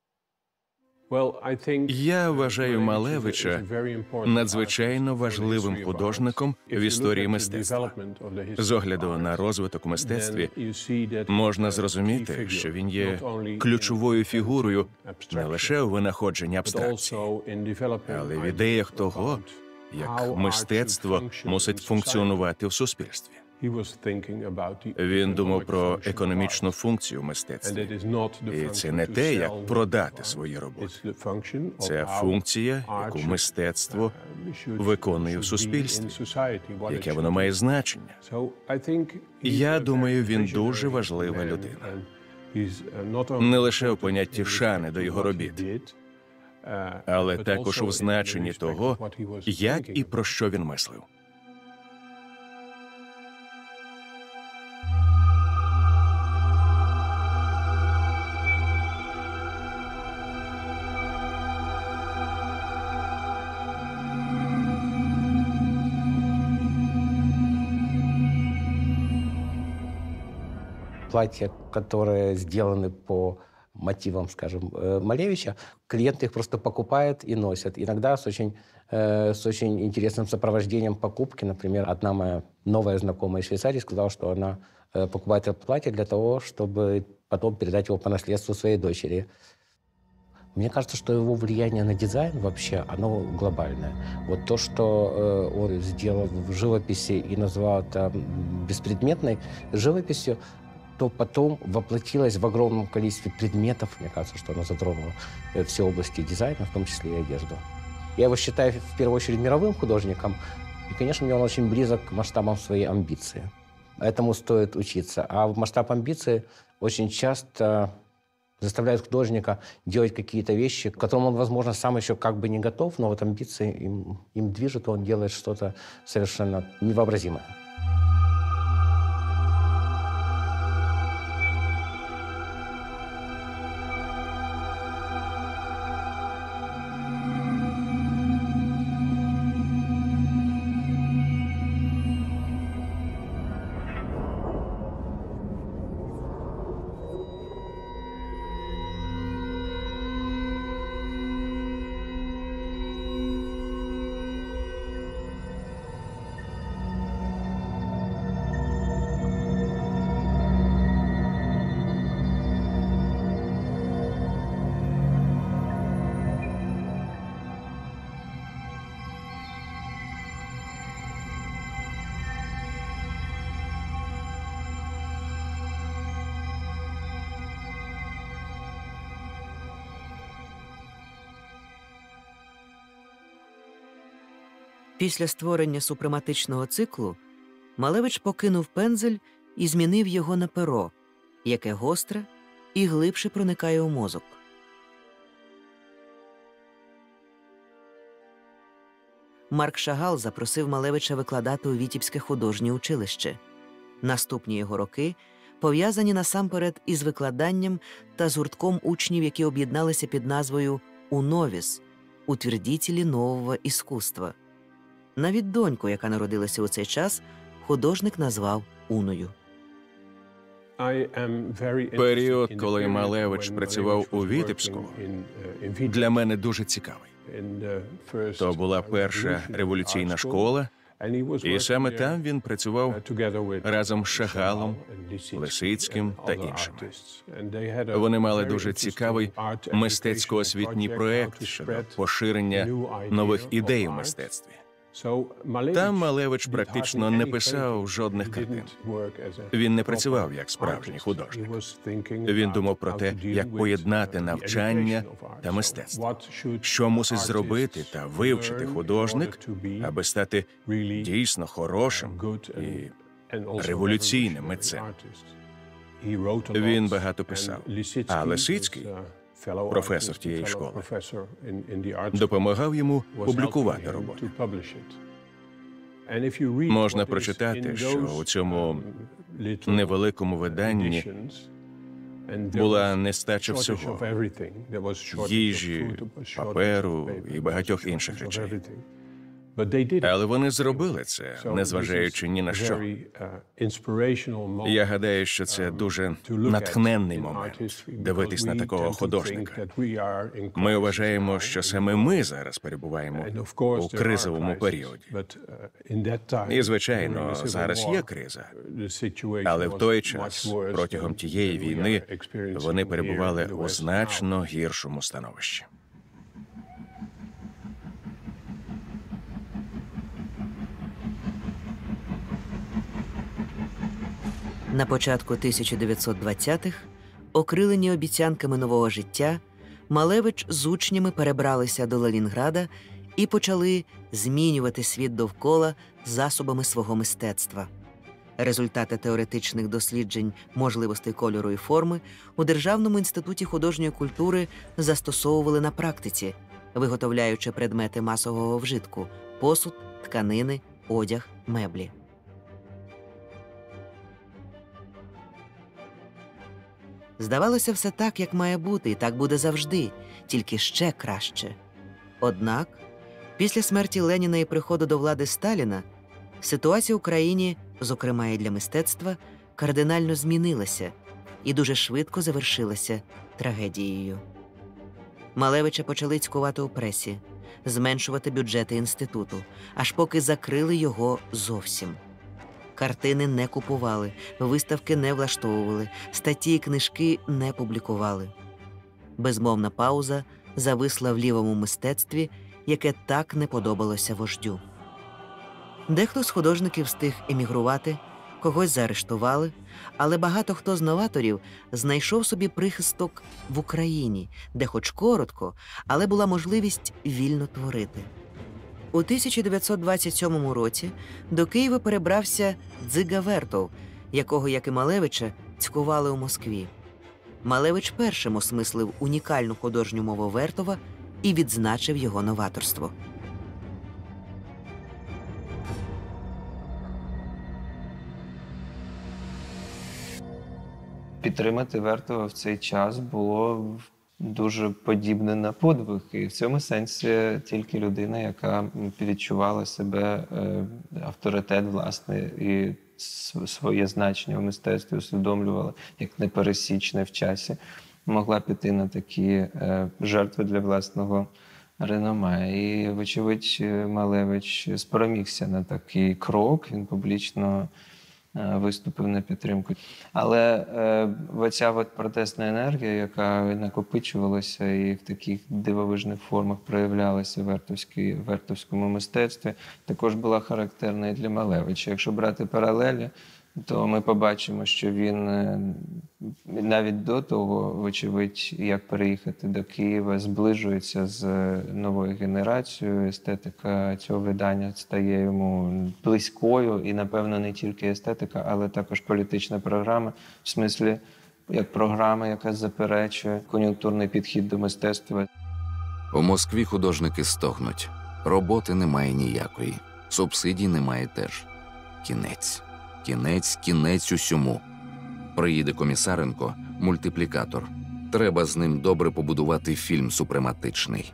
Я вважаю Малевича надзвичайно важливим художником в історії мистецтва. З огляду на розвиток у мистецтві можна зрозуміти, що він є ключовою фігурою не лише у винаходженні абстракції, але в ідеях того, як мистецтво мусить функціонувати в суспільстві. Він думав про економічну функцію мистецтва. І це не те, як продати свої роботи. Це функція, яку мистецтво виконує в суспільстві, яке воно має значення. Я думаю, він дуже важлива людина. Не лише у понятті шани до його робіт, але також у значенні того, як і про що він мислив. Платья, которые сделаны по мотивам, скажем, Малевича, клиенты их просто покупают и носят. Иногда с очень, э, с очень интересным сопровождением покупки. Например, одна моя новая знакомая из Швейцарии сказала, что она э, покупает это платье для того, чтобы потом передать его по наследству своей дочери. Мне кажется, что его влияние на дизайн вообще, оно глобальное. Вот то, что э, он сделал в живописи и назвал это беспредметной живописью, то потом воплотилось в огромном количестве предметов. Мне кажется, что оно затронуло все области дизайна, в том числе и одежду. Я его считаю, в первую очередь, мировым художником. И, конечно, мне он очень близок к масштабам своей амбиции. Этому стоит учиться. А в масштаб амбиции очень часто заставляет художника делать какие-то вещи, к которым он, возможно, сам еще как бы не готов, но вот амбиции им, им движет, и он делает что-то совершенно невообразимое. Після створення супрематичного циклу Малевич покинув пензель і змінив його на перо, яке гостре і глибше проникає у мозок. Марк Шагал запросив Малевича викладати у Вітебське художнє училище. Наступні його роки пов'язані насамперед із викладанням та з гуртком учнів, які об'єдналися під назвою «Уновіс» – «Утвердітелі нового іскусства». Навіть доньку, яка народилася у цей час, художник назвав Уною. Період, коли Малевич працював у Вітебську, для мене дуже цікавий. То була перша революційна школа, і саме там він працював разом з Шагалом, Лисицьким та іншими. Вони мали дуже цікавий мистецько-освітній проєкт щодо поширення нових ідей у мистецтві. Там Малевич практично не писав жодних картин. Він не працював як справжній художник. Він думав про те, як поєднати навчання та мистецтво. Що мусить зробити та вивчити художник, аби стати дійсно хорошим і революційним митцем. Він багато писав. А Лисицький, професор тієї школи, допомагав йому публікувати роботи. Можна прочитати, що у цьому невеликому виданні була нестача всього – їжі, паперу і багатьох інших речей. Але вони зробили це, незважаючи ні на що. Я гадаю, що це дуже натхненний момент – дивитись на такого художника. Ми вважаємо, що саме ми зараз перебуваємо у кризовому періоді. І, звичайно, зараз є криза. Але в той час, протягом тієї війни, вони перебували у значно гіршому становищі. На початку тисяча дев'ятсот двадцятих, окрилені обіцянками нового життя, Малевич з учнями перебралися до Ленінграда і почали змінювати світ довкола засобами свого мистецтва. Результати теоретичних досліджень можливостей кольору і форми у Державному інституті художньої культури застосовували на практиці, виготовляючи предмети масового вжитку – посуд, тканини, одяг, меблі. Здавалося, все так, як має бути, і так буде завжди, тільки ще краще. Однак, після смерті Леніна і приходу до влади Сталіна, ситуація в Україні, зокрема і для мистецтва, кардинально змінилася і дуже швидко завершилася трагедією. Малевича почали цькувати у пресі, зменшувати бюджети інституту, аж поки закрили його зовсім. Картини не купували, виставки не влаштовували, статті і книжки не публікували. Безмовна пауза зависла в лівому мистецтві, яке так не подобалося вождю. Дехто з художників встиг емігрувати, когось заарештували, але багато хто з новаторів знайшов собі прихисток в Україні, де хоч коротко, але була можливість вільно творити. У тисяча дев'ятсот двадцять сьомому році до Києва перебрався Дзига Вертов, якого, як і Малевича, цькували у Москві. Малевич першим осмислив унікальну художню мову Вертова і відзначив його новаторство. Підтримати Вертова в цей час було дуже подібне на подвиг. І в цьому сенсі тільки людина, яка відчувала себе авторитет власне і своє значення в мистецтві усвідомлювала як непересічне в часі, могла піти на такі жертви для власного реноме. І, вочевидь, Малевич спромігся на такий крок, він публічно виступив на підтримку. Але е, оця от протестна енергія, яка накопичувалася і в таких дивовижних формах проявлялася в вертовському мистецтві, також була характерна і для Малевича. Якщо брати паралелі, то ми побачимо, що він е, навіть до того, вочевидь, як переїхати до Києва, зближується з новою генерацією. Естетика цього видання стає йому близькою, і, напевно, не тільки естетика, але також політична програма, в смислі, як програма, яка заперечує кон'юнктурний підхід до мистецтва. У Москві художники стогнуть. Роботи немає ніякої. Субсидій немає теж. Кінець. Кінець, кінець усьому. Приїде Комісаренко, мультиплікатор. Треба з ним добре побудувати фільм супрематичний.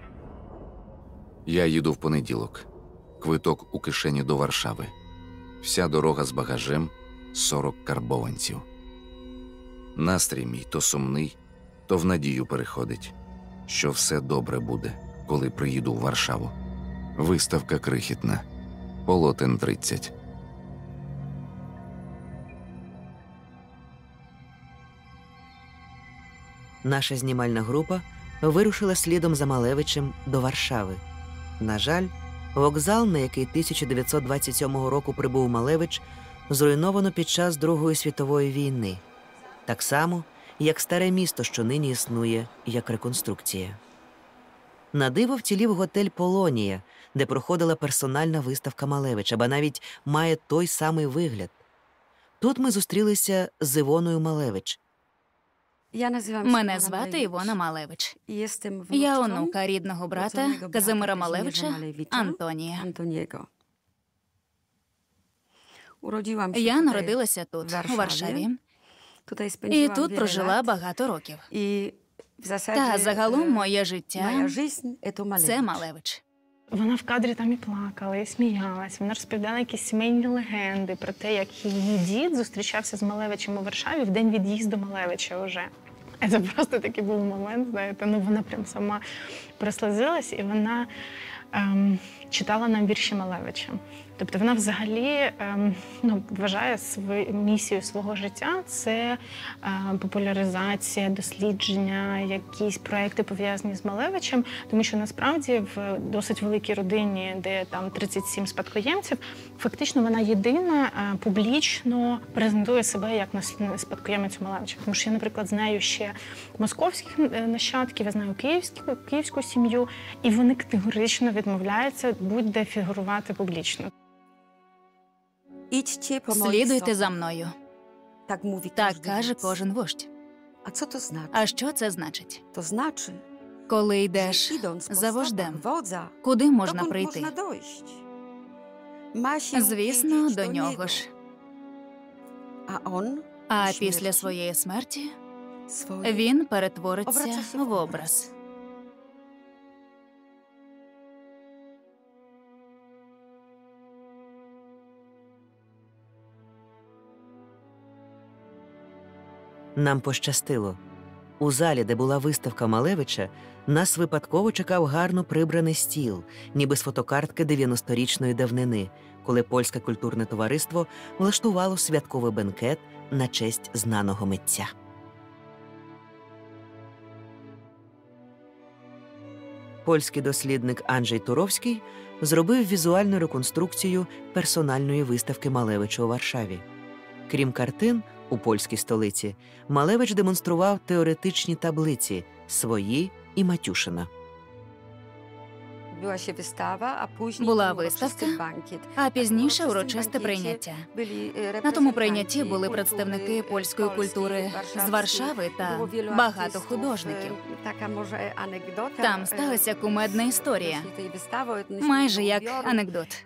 Я їду в понеділок. Квиток у кишені до Варшави. Вся дорога з багажем – сорок карбованців. Настрій мій то сумний, то в надію переходить, що все добре буде, коли приїду в Варшаву. Виставка крихітна. Полотен тридцять. Наша знімальна група вирушила слідом за Малевичем до Варшави. На жаль, вокзал, на який тисяча дев'ятсот двадцять сьомого року прибув Малевич, зруйновано під час Другої світової війни. Так само, як старе місто, що нині існує як реконструкція. На диво вцілів готель «Полонія», де проходила персональна виставка Малевича, ба навіть має той самий вигляд. Тут ми зустрілися з Івоною Малевич. Мене звати Івона Малевич. Я онука рідного брата Казимира Малевича Антонія. Я народилася тут, у Варшаві. І тут прожила багато років. Та загалом моє життя – це Малевич. Вона в кадрі там і плакала, і сміялась. Вона розповідала якісь сімейні легенди про те, як її дід зустрічався з Малевичем у Варшаві в день від'їзду Малевича вже. Це просто такий був момент, знаєте, ну вона прям сама прослезилась, і вона ем, читала нам вірші Малевича. Тобто вона взагалі ем, ну, вважає свою місію свого життя – це е, популяризація, дослідження, якісь проекти пов'язані з Малевичем, тому що насправді в досить великій родині, де там тридцять сім спадкоємців, фактично вона єдина е, публічно презентує себе як спадкоємець Малевича. Тому що я, наприклад, знаю ще московських нащадків, я знаю київську, київську сім'ю, і вони категорично відмовляються будь-де фігурувати публічно. Слідуйте за мною. Так каже кожен вождь. А що це значить? Коли йдеш за вождем, куди можна прийти? Звісно, до нього ж. А після своєї смерті він перетвориться в образ. Нам пощастило. У залі, де була виставка Малевича, нас випадково чекав гарно прибраний стіл, ніби з фотокартки дев'яносторічної давнини, коли Польське культурне товариство влаштувало святковий бенкет на честь знаного митця. Польський дослідник Анджей Туровський зробив візуальну реконструкцію персональної виставки Малевича у Варшаві. Крім картин, у польській столиці Малевич демонстрував теоретичні таблиці свої і Матюшина. Була виставка, а пізніше урочисте прийняття. На тому прийнятті були представники польської культури з Варшави та багато художників. Там сталася кумедна історія, майже як анекдот.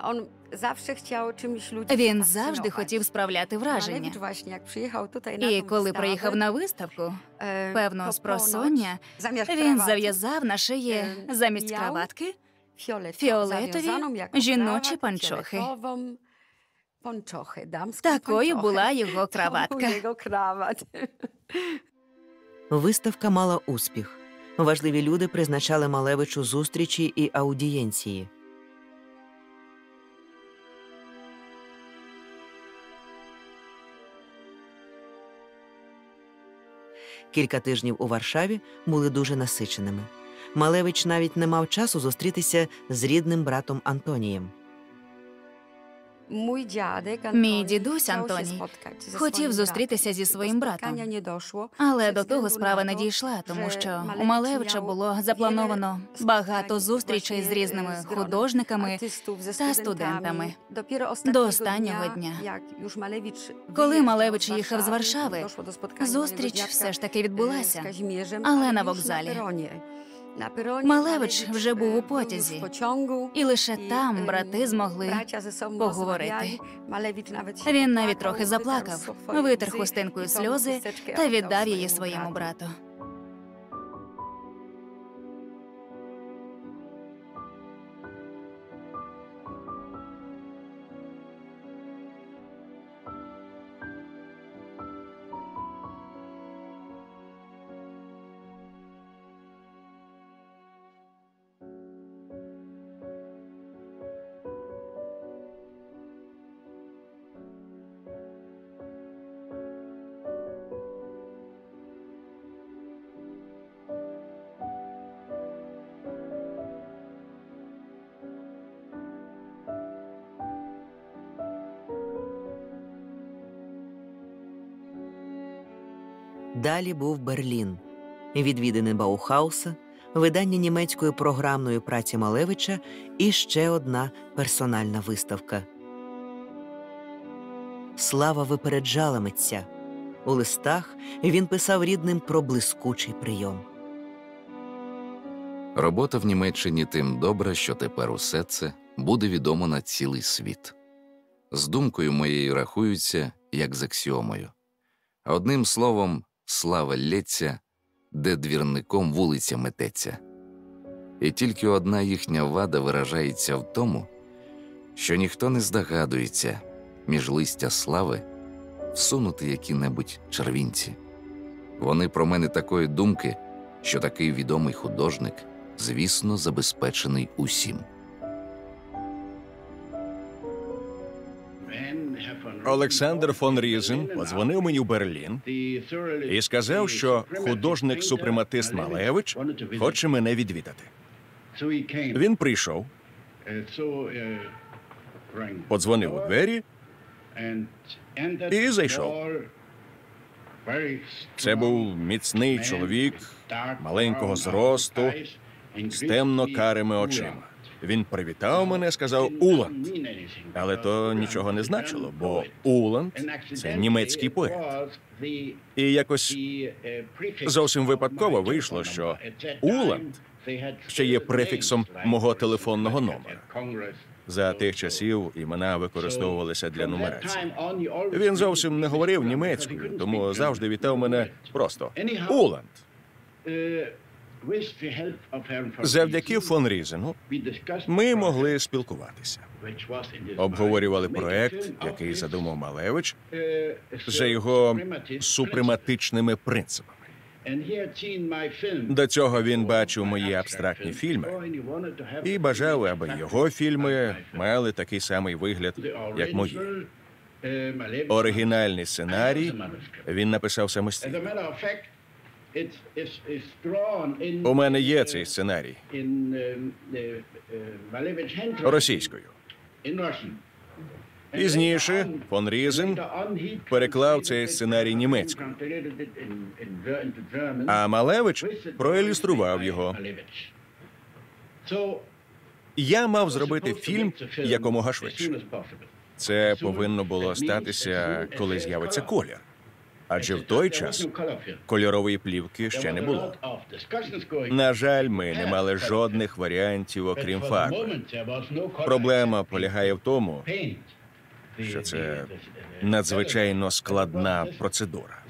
Він завжди хотів справляти враження. І коли приїхав на виставку, певно, спросоння, він зав'язав на шиї замість краватки фіолетові жіночі панчохи. Такою була його краватка. Виставка мала успіх. Важливі люди призначали Малевичу зустрічі і аудієнції. Кілька тижнів у Варшаві були дуже насиченими. Малевич навіть не мав часу зустрітися з рідним братом Антонієм. Мій дідусь Антоній хотів зустрітися зі своїм братом, але до того справа не дійшла, тому що у Малевича було заплановано багато зустрічей з різними художниками та студентами до останнього дня. Коли Малевич їхав з Варшави, зустріч все ж таки відбулася, але на вокзалі. Малевич вже був у потязі, і лише там брати змогли поговорити. Він навіть трохи заплакав, витер хустинкою сльози та віддав її своєму брату. Далі був Берлін, відвідини Баухауса, видання німецької програмної праці Малевича і ще одна персональна виставка. Слава випереджала митця. У листах він писав рідним про блискучий прийом. Робота в Німеччині тим добра, що тепер усе це буде відомо на цілий світ. З думкою моєю рахуються, як з аксіомою. Одним словом, слава лється, де двірником вулиця мететься. І тільки одна їхня вада виражається в тому, що ніхто не здогадується між листя слави всунути які-небудь червінці. Вони про мене такої думки, що такий відомий художник, звісно, забезпечений усім. Олександр фон Різен подзвонив мені в Берлін і сказав, що художник-супрематист Малевич хоче мене відвідати. Він прийшов, подзвонив у двері і зайшов. Це був міцний чоловік, маленького зросту, з темно-карими очима. Він привітав мене, сказав «Уланд». Але то нічого не значило, бо «Уланд» – це німецький поет. І якось зовсім випадково вийшло, що «Уланд» ще є префіксом мого телефонного номера. За тих часів імена використовувалися для нумерації. Він зовсім не говорив німецькою, тому завжди вітав мене просто «Уланд». Завдяки фон Різену ми могли спілкуватися. Обговорювали проект, який задумав Малевич, за його супрематичними принципами. До цього він бачив мої абстрактні фільми і бажав, аби його фільми мали такий самий вигляд, як мої. Оригінальний сценарій він написав самостійно. У мене є цей сценарій російською. Пізніше фон Різен переклав цей сценарій німецькою, а Малевич проілюстрував його. Я мав зробити фільм якомога швидше. Це повинно було статися, коли з'явиться колір. Адже в той час кольорової плівки ще не було. На жаль, ми не мали жодних варіантів, окрім фарби. Проблема полягає в тому, що це надзвичайно складна процедура.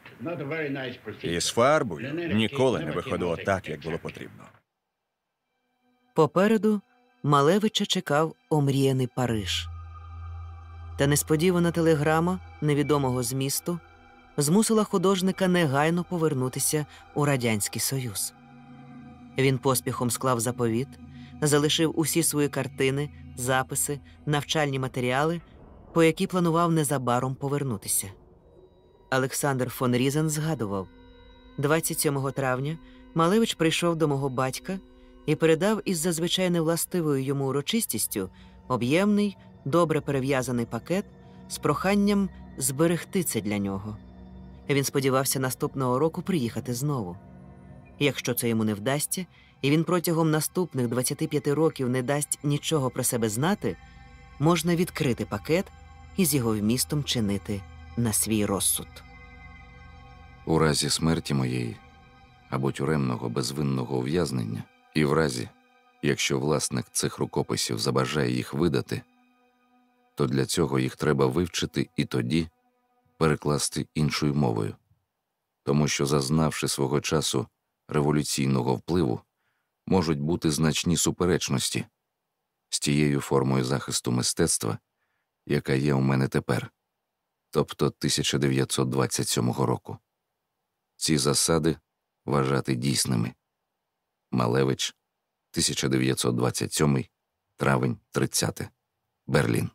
І з фарбою ніколи не виходило так, як було потрібно. Попереду Малевича чекав омріяний Париж. Та несподівана телеграма невідомого змісту змусила художника негайно повернутися у Радянський Союз. Він поспіхом склав заповіт, залишив усі свої картини, записи, навчальні матеріали, по які планував незабаром повернутися. Олександр фон Різен згадував, двадцять сьомого травня Малевич прийшов до мого батька і передав із зазвичай невластивою йому урочистістю об'ємний добре перев'язаний пакет з проханням зберегти це для нього. Він сподівався наступного року приїхати знову. Якщо це йому не вдасться, і він протягом наступних двадцяти п'яти років не дасть нічого про себе знати, можна відкрити пакет і з його вмістом чинити на свій розсуд. У разі смерті моєї або тюремного безвинного ув'язнення, і в разі, якщо власник цих рукописів забажає їх видати, то для цього їх треба вивчити і тоді перекласти іншою мовою. Тому що, зазнавши свого часу революційного впливу, можуть бути значні суперечності з тією формою захисту мистецтва, яка є у мене тепер, тобто тисяча дев'ятсот двадцять сьомого року. Ці засади вважати дійсними. Малевич, тисяча дев'ятсот двадцять сьомий, травень тридцятий, Берлін.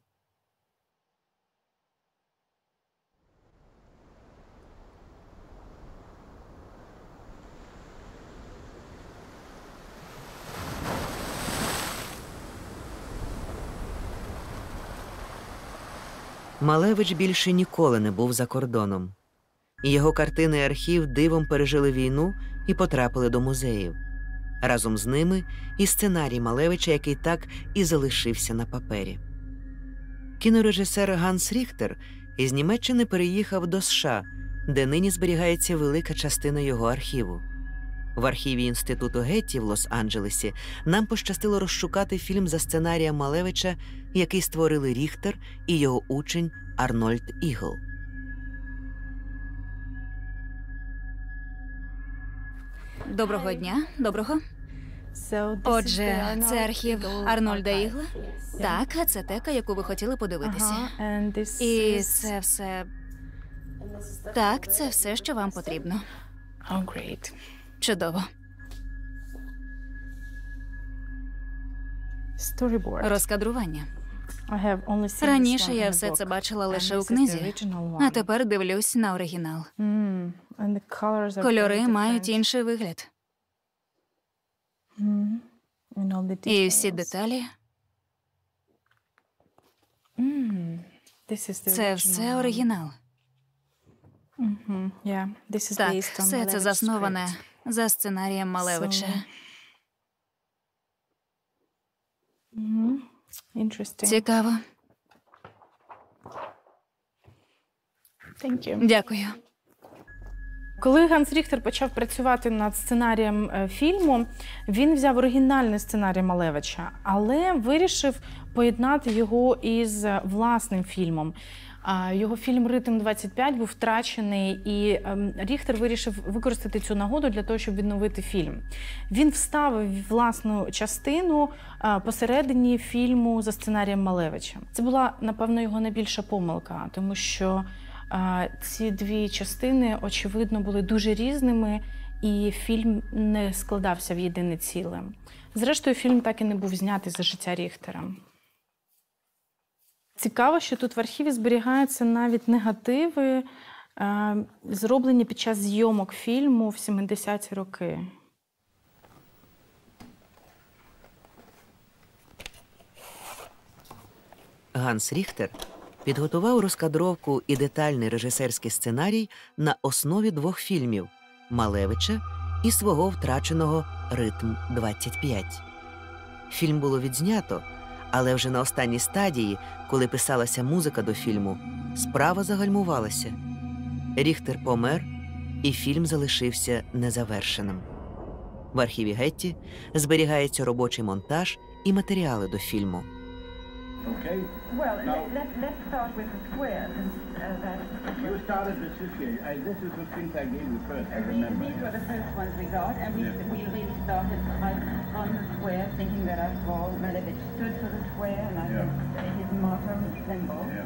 Малевич більше ніколи не був за кордоном. Його картини і архів дивом пережили війну і потрапили до музеїв. Разом з ними і сценарій Малевича, який так і залишився на папері. Кінорежисер Ганс Ріхтер із Німеччини переїхав до США, де нині зберігається велика частина його архіву. В архіві Інституту Гетті в Лос-Анджелесі нам пощастило розшукати фільм за сценарієм Малевича, який створили Ріхтер і його учень Арнольд Ігл. Доброго дня. Доброго. Отже, це архів Арнольда Ігла? Так, а це тека, яку ви хотіли подивитися. І це все... Так, це все, що вам потрібно. Oh, great. Чудово. Storyboard. Розкадрування. I have only seen Раніше this one я in все the це book. бачила лише And у this is the книзі, original а one. тепер дивлюсь на оригінал. Mm. And the colors are Кольори very мають different. інший вигляд. Mm. And all the І всі details. деталі Mm. This is the це original все one. оригінал. Mhm. Yeah, this is Так, based on все це Malevich засноване script. за сценарієм Малевича. So- Mhm. Interesting. Цікаво. Thank you. Дякую. Коли Ганс Ріхтер почав працювати над сценарієм е, фільму, він взяв оригінальний сценарій Малевича, але вирішив поєднати його із власним фільмом. А, Його фільм «Ритм двадцять п'ять» був втрачений, і ем, Ріхтер вирішив використати цю нагоду для того, щоб відновити фільм. Він вставив власну частину е, посередині фільму за сценарієм Малевича. Це була, напевно, його найбільша помилка, тому що А, ці дві частини, очевидно, були дуже різними, і фільм не складався в єдине ціле. Зрештою, фільм так і не був знятий за життя Ріхтера. Цікаво, що тут в архіві зберігаються навіть негативи, а, зроблені під час зйомок фільму в сімдесяті роки. Ганс Ріхтер підготував розкадровку і детальний режисерський сценарій на основі двох фільмів Малевича і свого втраченого «Ритм двадцять п'ять». Фільм було відзнято, але вже на останній стадії, коли писалася музика до фільму, справа загальмувалася. Ріхтер помер, і фільм залишився незавершеним. В архіві Гетті зберігається робочий монтаж і матеріали до фільму. Okay. Well, let, let, let's start with the square. Since, uh, that You started with this here. I, this is the things I gave you first, I these, remember. these were the first ones we got, and we, Yeah. we really started right on the square, thinking that after all, Malevich stood for the square, and I Yeah. think his motto symbol. Yeah.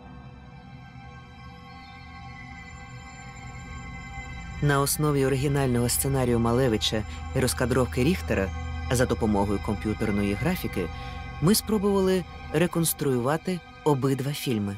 На основі оригінального сценарію Малевича і розкадровки Ріхтера за допомогою комп'ютерної графіки ми спробували реконструювати обидва фільми.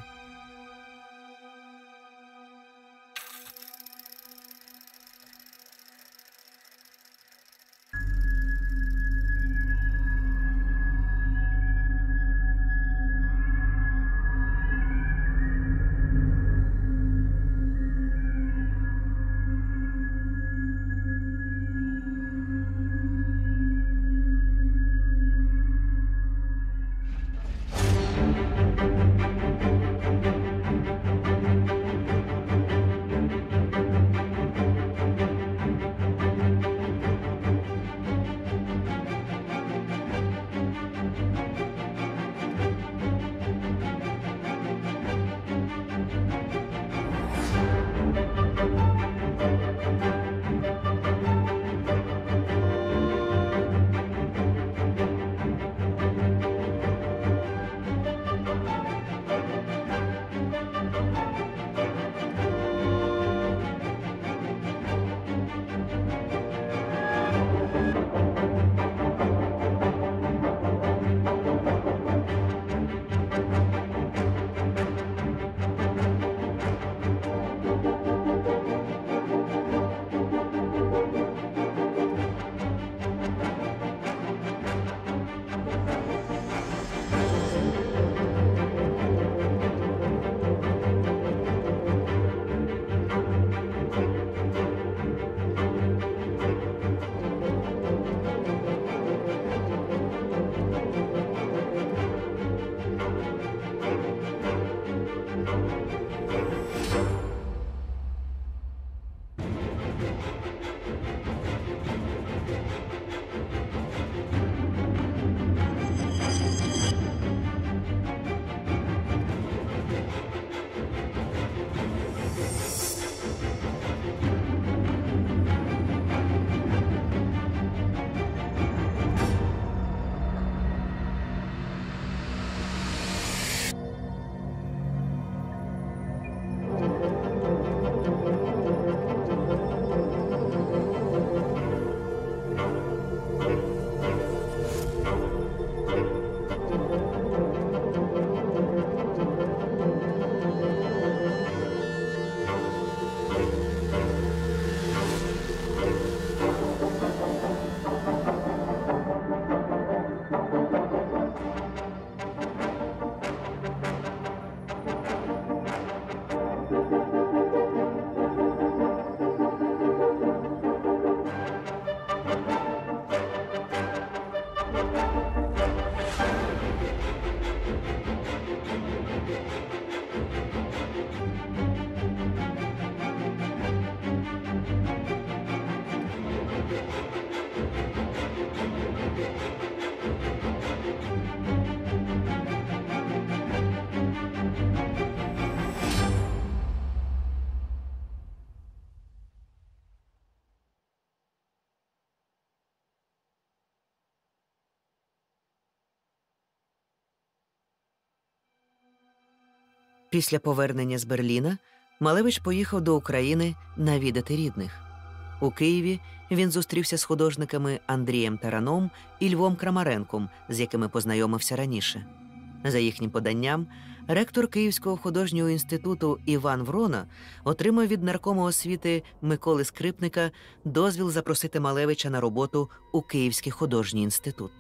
Після повернення з Берліна Малевич поїхав до України навідати рідних. У Києві він зустрівся з художниками Андрієм Тараном і Львом Крамаренком, з якими познайомився раніше. За їхнім поданням, ректор Київського художнього інституту Іван Врона отримав від наркому освіти Миколи Скрипника дозвіл запросити Малевича на роботу у Київський художній інститут.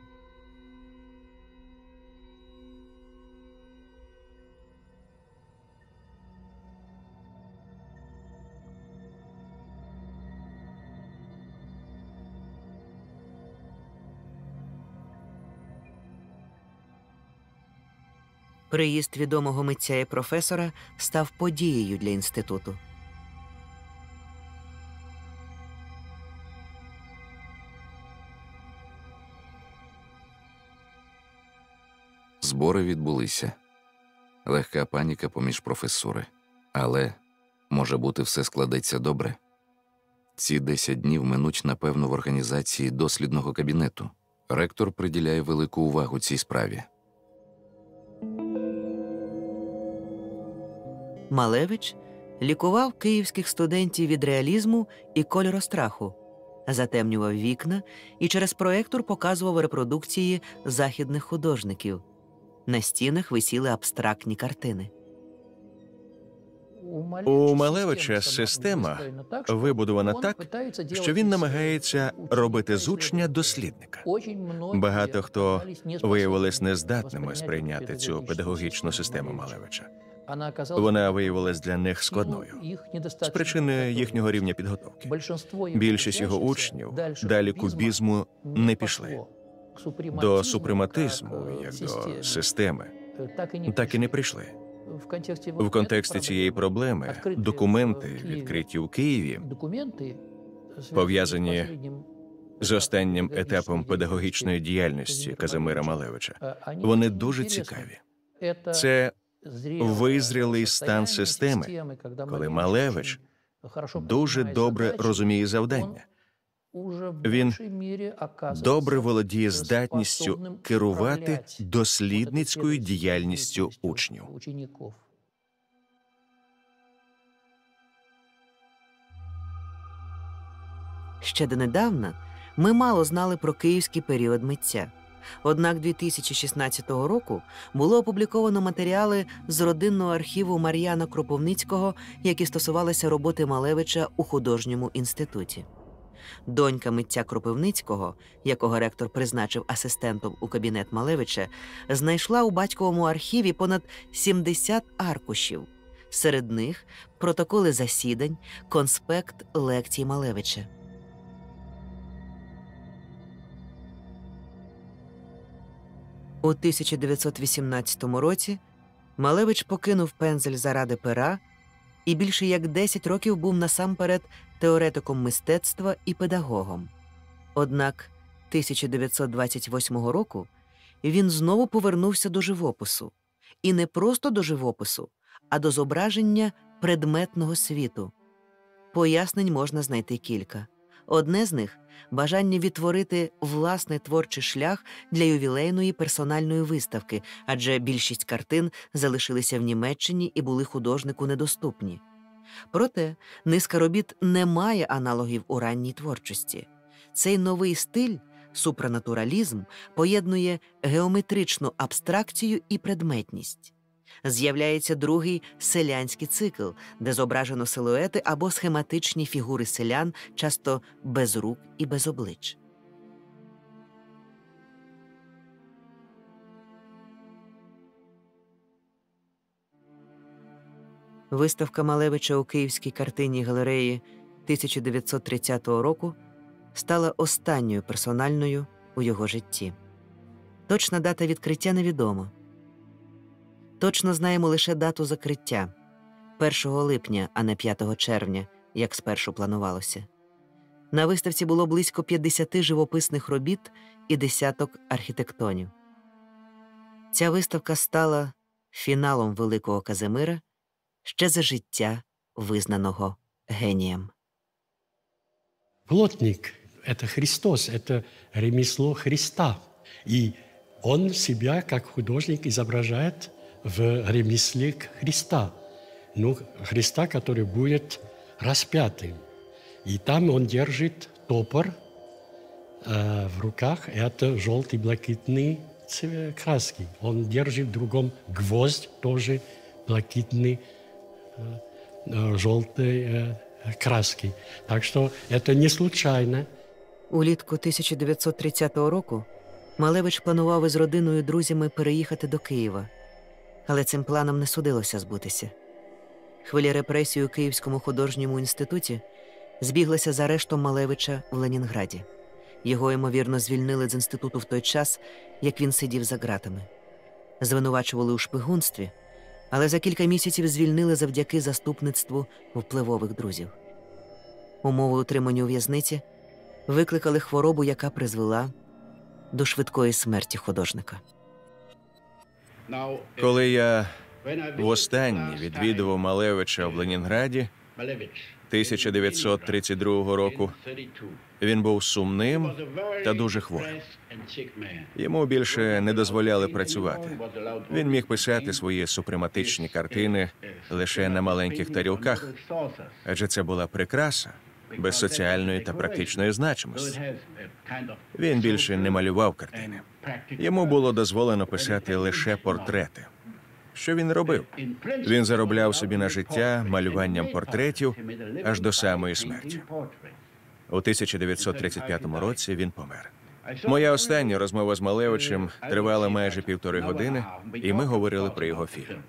Приїзд відомого митця і професора став подією для інституту. Збори відбулися. Легка паніка поміж професури. Але, може бути, все складеться добре. Ці десять днів минуть, напевно, в організації дослідного кабінету. Ректор приділяє велику увагу цій справі. Малевич лікував київських студентів від реалізму і кольоростраху, затемнював вікна і через проектор показував репродукції західних художників. На стінах висіли абстрактні картини. У Малевича система вибудована так, що він намагається робити з учня дослідника. Багато хто виявились нездатними сприйняти цю педагогічну систему Малевича. Вона виявилась для них складною з причини їхнього рівня підготовки. Більшість його учнів далі кубізму не пішли. До супрематизму, як до системи, так і не прийшли. В контексті цієї проблеми документи, відкриті у Києві, пов'язані з останнім етапом педагогічної діяльності Казимира Малевича, вони дуже цікаві. Це визрілий стан системи, коли Малевич дуже добре розуміє завдання. Він добре володіє здатністю керувати дослідницькою діяльністю учнів. Ще донедавна ми мало знали про київський період митця. Однак дві тисячі шістнадцятого року було опубліковано матеріали з родинного архіву Мар'яна Кропивницького, які стосувалися роботи Малевича у художньому інституті. Донька митця Кропивницького, якого ректор призначив асистентом у кабінет Малевича, знайшла у батьковому архіві понад сімдесят аркушів. Серед них протоколи засідань, конспект лекцій Малевича. У тисяча дев'ятсот вісімнадцятому році Малевич покинув пензель заради пера і більше як десять років був насамперед теоретиком мистецтва і педагогом. Однак тисяча дев'ятсот двадцять восьмого року він знову повернувся до живопису. І не просто до живопису, а до зображення предметного світу. Пояснень можна знайти кілька. Одне з них – бажання відтворити власний творчий шлях для ювілейної персональної виставки, адже більшість картин залишилися в Німеччині і були художнику недоступні. Проте низка робіт не має аналогів у ранній творчості. Цей новий стиль, супранатуралізм, поєднує геометричну абстракцію і предметність. З'являється другий селянський цикл, де зображено силуети або схематичні фігури селян, часто без рук і без облич. Виставка Малевича у Київській картинній галереї тисяча дев'ятсот тридцятого року стала останньою персональною у його житті. Точна дата відкриття невідома. Точно знаємо лише дату закриття – першого липня, а не п'ятого червня, як спершу планувалося. На виставці було близько п'ятдесят живописних робіт і десяток архітектонів. Ця виставка стала фіналом Великого Казимира ще за життя визнаного генієм. Плотник – это Христос, это ремесло Христа. И он себя, как художник, изображает в ремесле Христа. Ну, Христа, который будет распятым. И там он держит топор э, в руках. Это желтый-блакитный краски. Он держит в другом гвоздь, тоже блакитный, э, э, желтой э, краски. Так что это не случайно. Улітку тисяча дев'ятсот тридцятого року Малевич планував із родиною і друзями переїхати до Києва. Але цим планом не судилося збутися. Хвиля репресій у Київському художньому інституті збіглася з арештом Малевича в Ленінграді. Його, ймовірно, звільнили з інституту в той час, як він сидів за ґратами. Звинувачували у шпигунстві, але за кілька місяців звільнили завдяки заступництву впливових друзів. Умови утримання у в'язниці викликали хворобу, яка призвела до швидкої смерті художника. Коли я востаннє відвідував Малевича в Ленінграді тисяча дев'ятсот тридцять другого року, він був сумним та дуже хворим. Йому більше не дозволяли працювати. Він міг писати свої супрематичні картини лише на маленьких тарілках, адже це була прикраса без соціальної та практичної значимості. Він більше не малював картини. Йому було дозволено писати лише портрети. Що він робив? Він заробляв собі на життя малюванням портретів аж до самої смерті. У тисяча дев'ятсот тридцять п'ятому році він помер. Моя остання розмова з Малевичем тривала майже півтори години, і ми говорили про його фільм.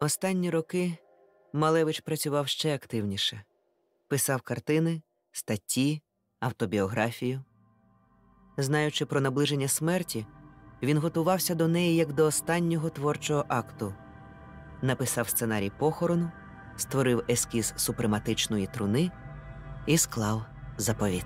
Останні роки Малевич працював ще активніше. Писав картини, статті, автобіографію. Знаючи про наближення смерті, він готувався до неї як до останнього творчого акту. Написав сценарій похорону, створив ескіз супрематичної труни і склав заповіт.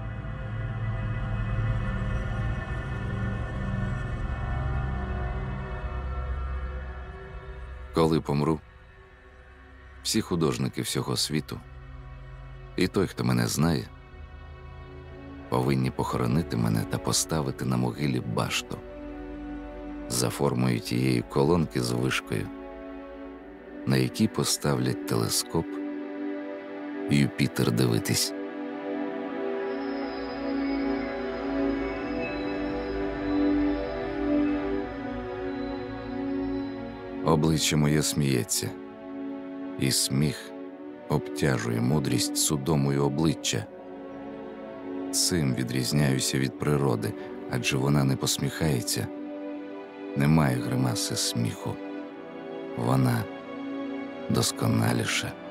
Коли помру, всі художники всього світу, і той, хто мене знає, повинні похоронити мене та поставити на могилі башту за формою тієї колонки з вишкою, на якій поставлять телескоп Юпітер дивитись. Обличчя моє сміється, і сміх обтяжує мудрість судомою обличчя. Цим відрізняюся від природи, адже вона не посміхається, не має гримаси сміху. Вона досконаліша.